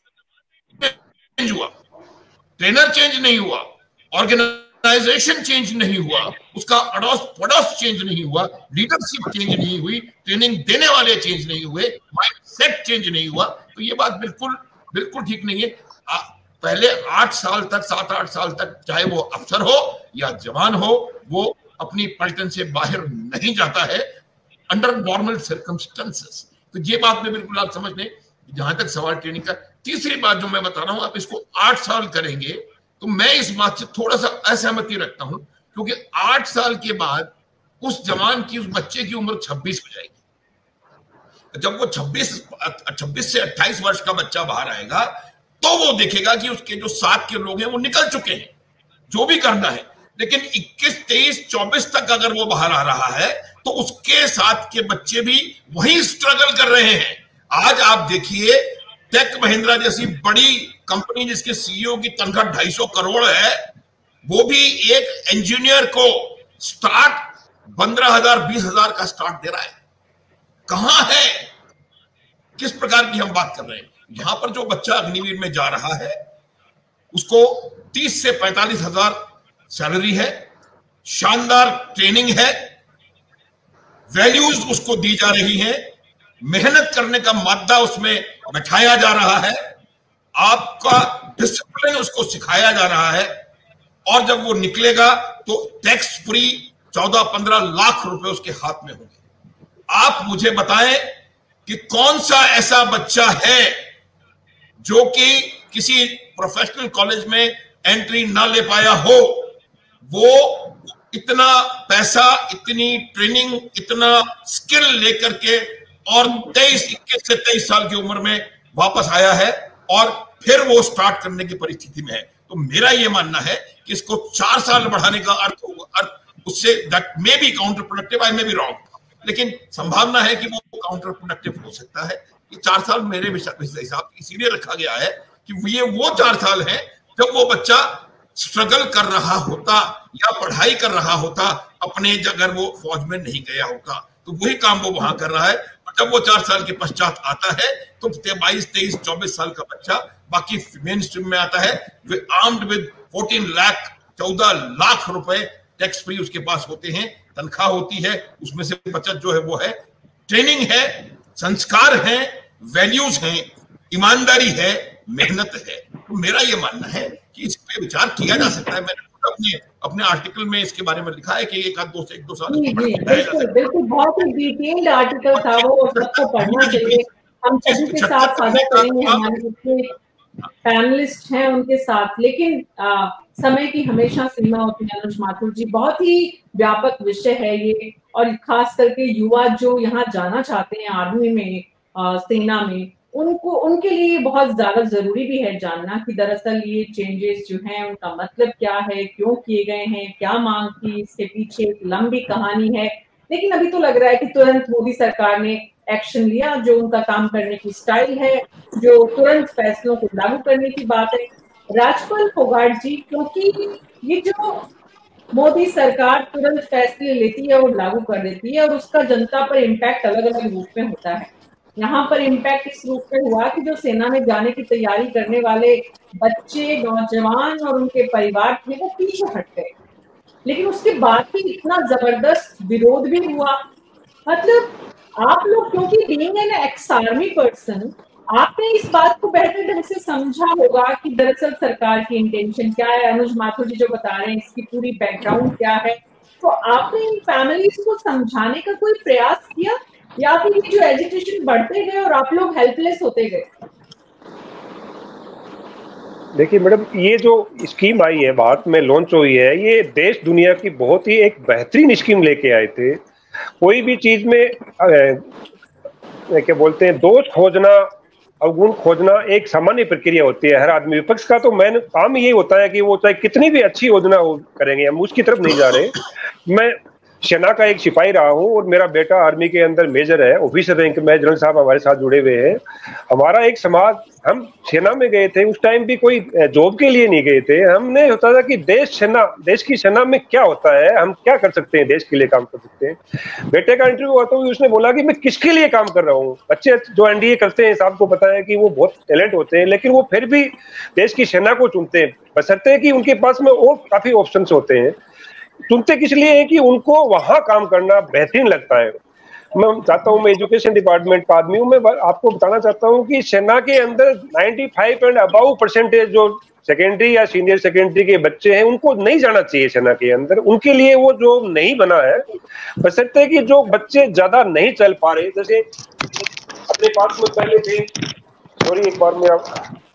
[SPEAKER 2] चेंज हुआ, ट्रेनर चेंज नहीं हुआ, ऑर्गेनाइजेशन चेंज नहीं हुआ, उसका अडोस पड़ोस चेंज नहीं हुआ, लीडरशिप चेंज नहीं हुई, ट्रेनिंग देने वाले चेंज नहीं हुए, माइंडसेट चेंज नहीं हुआ। तो ये बात बिल्कुल बिल्कुल ठीक नहीं है। आ, पहले आठ साल तक सात आठ साल तक चाहे वो अफसर हो या जवान हो, वो अपनी पलटन से बाहर नहीं जाता है अंडर नॉर्मल सर्कमस्टेंसेस। तो ये बात में बिल्कुल आप समझ लें। जहां तक सवाल ट्रेनिंग का, तीसरी बात जो मैं बता रहा हूं, आप इसको आठ साल करेंगे तो मैं इस बात से थोड़ा सा असहमति रखता हूं, क्योंकि आठ साल के बाद उस जवान की, उस बच्चे की उम्र छब्बीस हो जाएगी। जब वो छब्बीस छब्बीस से अट्ठाईस वर्ष का बच्चा बाहर आएगा तो वो देखेगा कि उसके जो साथ के लोग हैं वो निकल चुके हैं, जो भी करना है। लेकिन इक्कीस तेईस चौबीस तक अगर वो बाहर आ रहा है तो उसके साथ के बच्चे भी वही स्ट्रगल कर रहे हैं। आज आप देखिए, टेक महिंद्रा जैसी बड़ी कंपनी जिसके सीईओ की तनख्वाह ढाई सौ करोड़ है, वो भी एक इंजीनियर को स्टार्ट पंद्रह हजार बीस हजार का स्टार्ट दे रहा है। कहां है, किस प्रकार की हम बात कर रहे हैं? यहां पर जो बच्चा अग्निवीर में जा रहा है उसको तीस से पैंतालीस हजार सैलरी है, शानदार ट्रेनिंग है, वैल्यूज उसको दी जा रही है, मेहनत करने का मादा उसमें बैठाया जा रहा है, आपका डिसिप्लिन उसको सिखाया जा रहा है, और जब वो निकलेगा तो टैक्स फ्री चौदह पंद्रह लाख रुपए उसके हाथ में होंगे। आप मुझे बताएं कि कौन सा ऐसा बच्चा है जो कि किसी प्रोफेशनल कॉलेज में एंट्री ना ले पाया हो, वो इतना पैसा, इतनी ट्रेनिंग, इतना स्किल लेकर के और तेईस इक्कीस से तेईस साल की उम्र में वापस आया है और फिर वो स्टार्ट करने की परिस्थिति में है। तो मेरा ये मानना है कि इसको चार साल बढ़ाने का अर्थ होगा, अर्थ उससे that may be counter productive, I may be wrong, लेकिन संभावना है कि वो काउंटर प्रोडक्टिव हो सकता है। ये चार साल मेरे हिसाब इसीलिए रखा गया है कि ये वो चार साल है जब वो बच्चा स्ट्रगल कर रहा होता या पढ़ाई कर रहा होता अपने, अगर वो फौज में नहीं गया होता तो वही काम वो वहां कर रहा है। और जब वो चार साल के पश्चात आता है तो बाईस तेईस चौबीस साल का बच्चा बाकी मेन स्ट्रीम में आता है, आर्म्ड विद फोर्टीन लाख चौदह लाख रुपए टैक्स फ्री उसके पास होते हैं, तनख्वाह होती है, उसमें से बचत जो है वो है, ट्रेनिंग है, संस्कार है, वैल्यूज हैं, ईमानदारी है, मेहनत है। तो मेरा ये मानना है कि इस पे विचार किया जा सकता है। मैंने अपने अपने आर्टिकल में इसके बारे में लिखा है कि एक आध दो से एक दो साल
[SPEAKER 1] बिल्कुल बिल्कुल बहुत ही डिटेल्ड आर्टिकल था वो, सबको पढ़ना चाहिए। हम सभी के साथ साझा करेंगे, हमारे जितने पैनलिस्ट हैं उनके साथ, लेकिन आ, समय की हमेशा सीमा होती है। अनुज माथुर जी, बहुत ही व्यापक विषय है ये, और खास करके युवा जो यहाँ जाना चाहते हैं आर्मी में, आ, सेना में, उनको उनके लिए बहुत ज्यादा जरूरी भी है जानना कि दरअसल ये चेंजेस जो हैं उनका मतलब क्या है, क्यों किए गए हैं, क्या मांग थी, इसके पीछे एक लंबी कहानी है। लेकिन अभी तो लग रहा है कि तुरंत मोदी सरकार ने एक्शन लिया, जो उनका काम करने की स्टाइल है, जो तुरंत फैसलों को लागू करने की बात है। राजपाल फोगाट जी, क्योंकि ये जो मोदी सरकार तुरंत फैसले लेती है और लागू कर देती है और उसका जनता पर इम्पैक्ट अलग अलग रूप में होता है। यहाँ पर इम्पैक्ट इस रूप में हुआ कि जो सेना में जाने की तैयारी करने वाले बच्चे, नौजवान और उनके परिवार थे वो पीछे हट गए, लेकिन उसके बाद भी इतना जबरदस्त विरोध भी हुआ। मतलब आप लोग, क्योंकि being an ex army person, आपने इस बात को बेहतर ढंग से समझा होगा कि दरअसल सरकार की इंटेंशन क्या है। अनुज माथुर जी जो बता रहे हैं इसकी पूरी बैकग्राउंड क्या है, तो आपने इन फैमिलीज को समझाने का कोई प्रयास किया, या फिर ये जो एजुकेशन बढ़ते गए और आप लोग हेल्पलेस होते गए?
[SPEAKER 5] देखिए मैडम, ये जो स्कीम आई है, भारत में लॉन्च हुई है, ये देश दुनिया की बहुत ही एक बेहतरीन स्कीम लेके आए थे। कोई भी चीज में क्या बोलते हैं, दोष खोजना, अवगुण खोजना एक सामान्य प्रक्रिया होती है हर आदमी। विपक्ष का तो मैंने काम यही होता है कि वो चाहे कितनी भी अच्छी योजना करेंगे, हम उसकी तरफ नहीं जा रहे। मैं सेना का एक सिपाही रहा हूँ और मेरा बेटा आर्मी के अंदर मेजर है, ऑफिसर रैंक में। जनरल साहब हमारे साथ जुड़े हुए हैं। हमारा एक समाज, हम सेना में गए थे, उस टाइम भी कोई जॉब के लिए नहीं गए थे। हमने होता था कि देश सेना देश की सेना में क्या होता है, हम क्या कर सकते हैं, देश के लिए काम कर सकते हैं। बेटे का इंटरव्यू हुआ तो उसने बोला कि मैं किसके लिए काम कर रहा हूँ। बच्चे जो एनडीए करते हैं, साहब को पता है कि वो बहुत टैलेंट होते हैं, लेकिन वो फिर भी देश की सेना को चुनते हैं, बशर्ते कि उनके पास में और काफी ऑप्शन होते हैं। चुनते किस लिए है कि उनको वहां काम करना बेहतरीन लगता है। मैं चाहता हूं, मैं एजुकेशन डिपार्टमेंट का आदमी हूं, मैं आपको बताना चाहता हूं कि सेना के अंदर पचानवे एंड अबव परसेंटेज जो सेकेंडरी या सीनियर सेकेंडरी के बच्चे हैं, उनको नहीं जाना चाहिए सेना के अंदर। उनके लिए वो जो नहीं बना है, बशर्ते कि जो बच्चे ज्यादा नहीं चल पा रहे, जैसे अपने पास में पहले थे, सॉरी एक बार में आप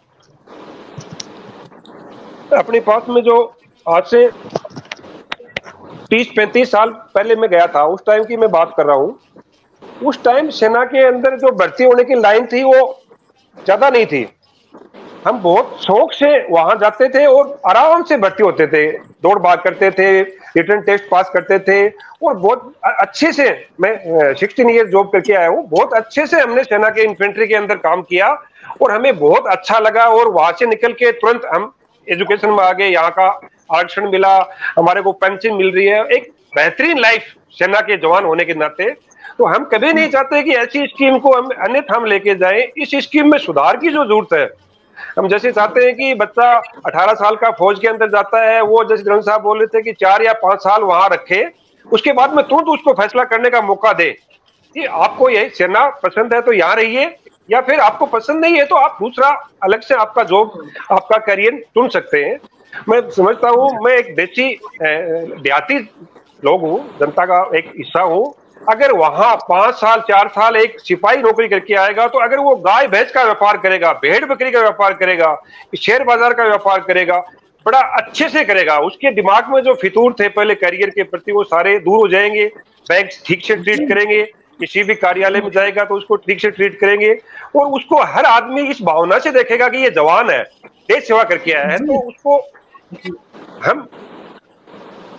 [SPEAKER 5] अपने पास में जो आज से तीस पैंतीस साल पहले मैं गया था, उस टाइम की मैं बात कर रहा हूँ। उस टाइम सेना के अंदर जो भर्ती होने की लाइन थी वो ज्यादा नहीं थी। हम बहुत शौक से वहां जाते थे और आराम से भर्ती होते थे, दौड़ भाग करते थे, रिटर्न टेस्ट पास करते थे और बहुत अच्छे से, मैं सोलह ईयर जॉब करके आया हूँ, बहुत अच्छे से हमने सेना के इन्फेंट्री के अंदर काम किया और हमें बहुत अच्छा लगा। और वहां से निकल के तुरंत हम एजुकेशन में आ गए, यहाँ का आरक्षण मिला, हमारे को पेंशन मिल रही है, एक बेहतरीन लाइफ सेना के जवान होने के नाते। तो हम कभी नहीं चाहते कि ऐसी स्कीम को हम अन्यथा हम लेके जाएं। इस स्कीम में सुधार की जो जरूरत है, हम जैसे चाहते हैं कि बच्चा अठारह साल का फौज के अंदर जाता है, वो जैसे जनरल साहब बोल रहे थे कि चार या पांच साल वहां रखे, उसके बाद में तुरंत उसको फैसला करने का मौका दे कि आपको ये सेना पसंद है तो यहाँ रहिए, या फिर आपको पसंद नहीं है तो आप दूसरा अलग से आपका जॉब, आपका करियर चुन सकते हैं। मैं समझता हूँ, मैं एक देसी देहाती लोग हूँ, जनता का एक हिस्सा हूँ। अगर वहां पांच साल चार साल एक सिपाही नौकरी करके आएगा, तो अगर वो गाय भैंस का व्यापार करेगा, भेड़ बकरी का व्यापार करेगा, शेयर बाजार का व्यापार करेगा, बड़ा अच्छे से करेगा। उसके दिमाग में जो फितूर थे पहले करियर के प्रति, वो सारे दूर हो जाएंगे। बैंक ठीक से ट्रीट करेंगे, किसी भी कार्यालय में जाएगा तो उसको ठीक से ट्रीट करेंगे, और उसको हर आदमी इस भावना से देखेगा कि ये जवान है, देश सेवा करके आया है। तो उसको हम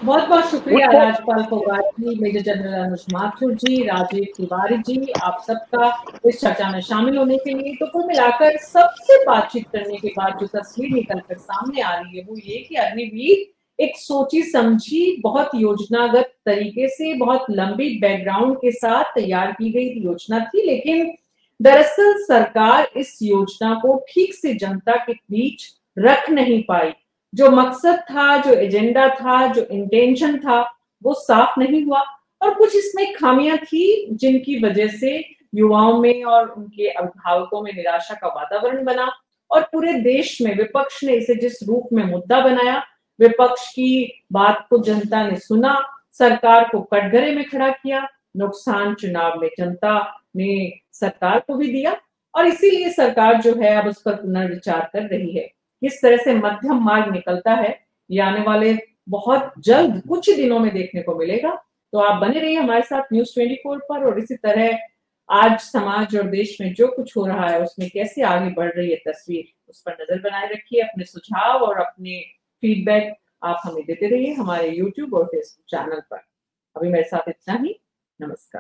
[SPEAKER 1] बहुत बहुत शुक्रिया राज्यपाल फोगाट जी, मेजर जनरल अनुज माथुर जी, राजीव तिवारी जी, आप सबका इस चर्चा में शामिल होने के लिए। तो कुल मिलाकर सबसे बातचीत करने के बाद जो तस्वीर निकलकर सामने आ रही है वो ये कि अग्निवीर एक सोची समझी, बहुत योजनागत तरीके से, बहुत लंबी बैकग्राउंड के साथ तैयार की गई योजना थी, लेकिन दरअसल सरकार इस योजना को ठीक से जनता के बीच रख नहीं पाई। जो मकसद था, जो एजेंडा था, जो इंटेंशन था, वो साफ नहीं हुआ और कुछ इसमें खामियां थी जिनकी वजह से युवाओं में और उनके अभिभावकों में निराशा का वातावरण बना और पूरे देश में विपक्ष ने इसे जिस रूप में मुद्दा बनाया, विपक्ष की बात को जनता ने सुना, सरकार को कटघरे में खड़ा किया, नुकसान चुनाव में जनता ने सरकार को भी दिया और इसीलिए सरकार जो है अब उस पर पुनर्विचार कर रही है। किस तरह से मध्यम मार्ग निकलता है ये आने वाले बहुत जल्द कुछ दिनों में देखने को मिलेगा। तो आप बने रहिए हमारे साथ न्यूज़ चौबीस पर और इसी तरह आज समाज और देश में जो कुछ हो रहा है उसमें कैसे आगे बढ़ रही है तस्वीर, उस पर नजर बनाए रखिए। अपने सुझाव और अपने फीडबैक आप हमें देते रहिए हमारे यूट्यूब और फेसबुक चैनल पर। अभी मेरे साथ इतना ही, नमस्कार।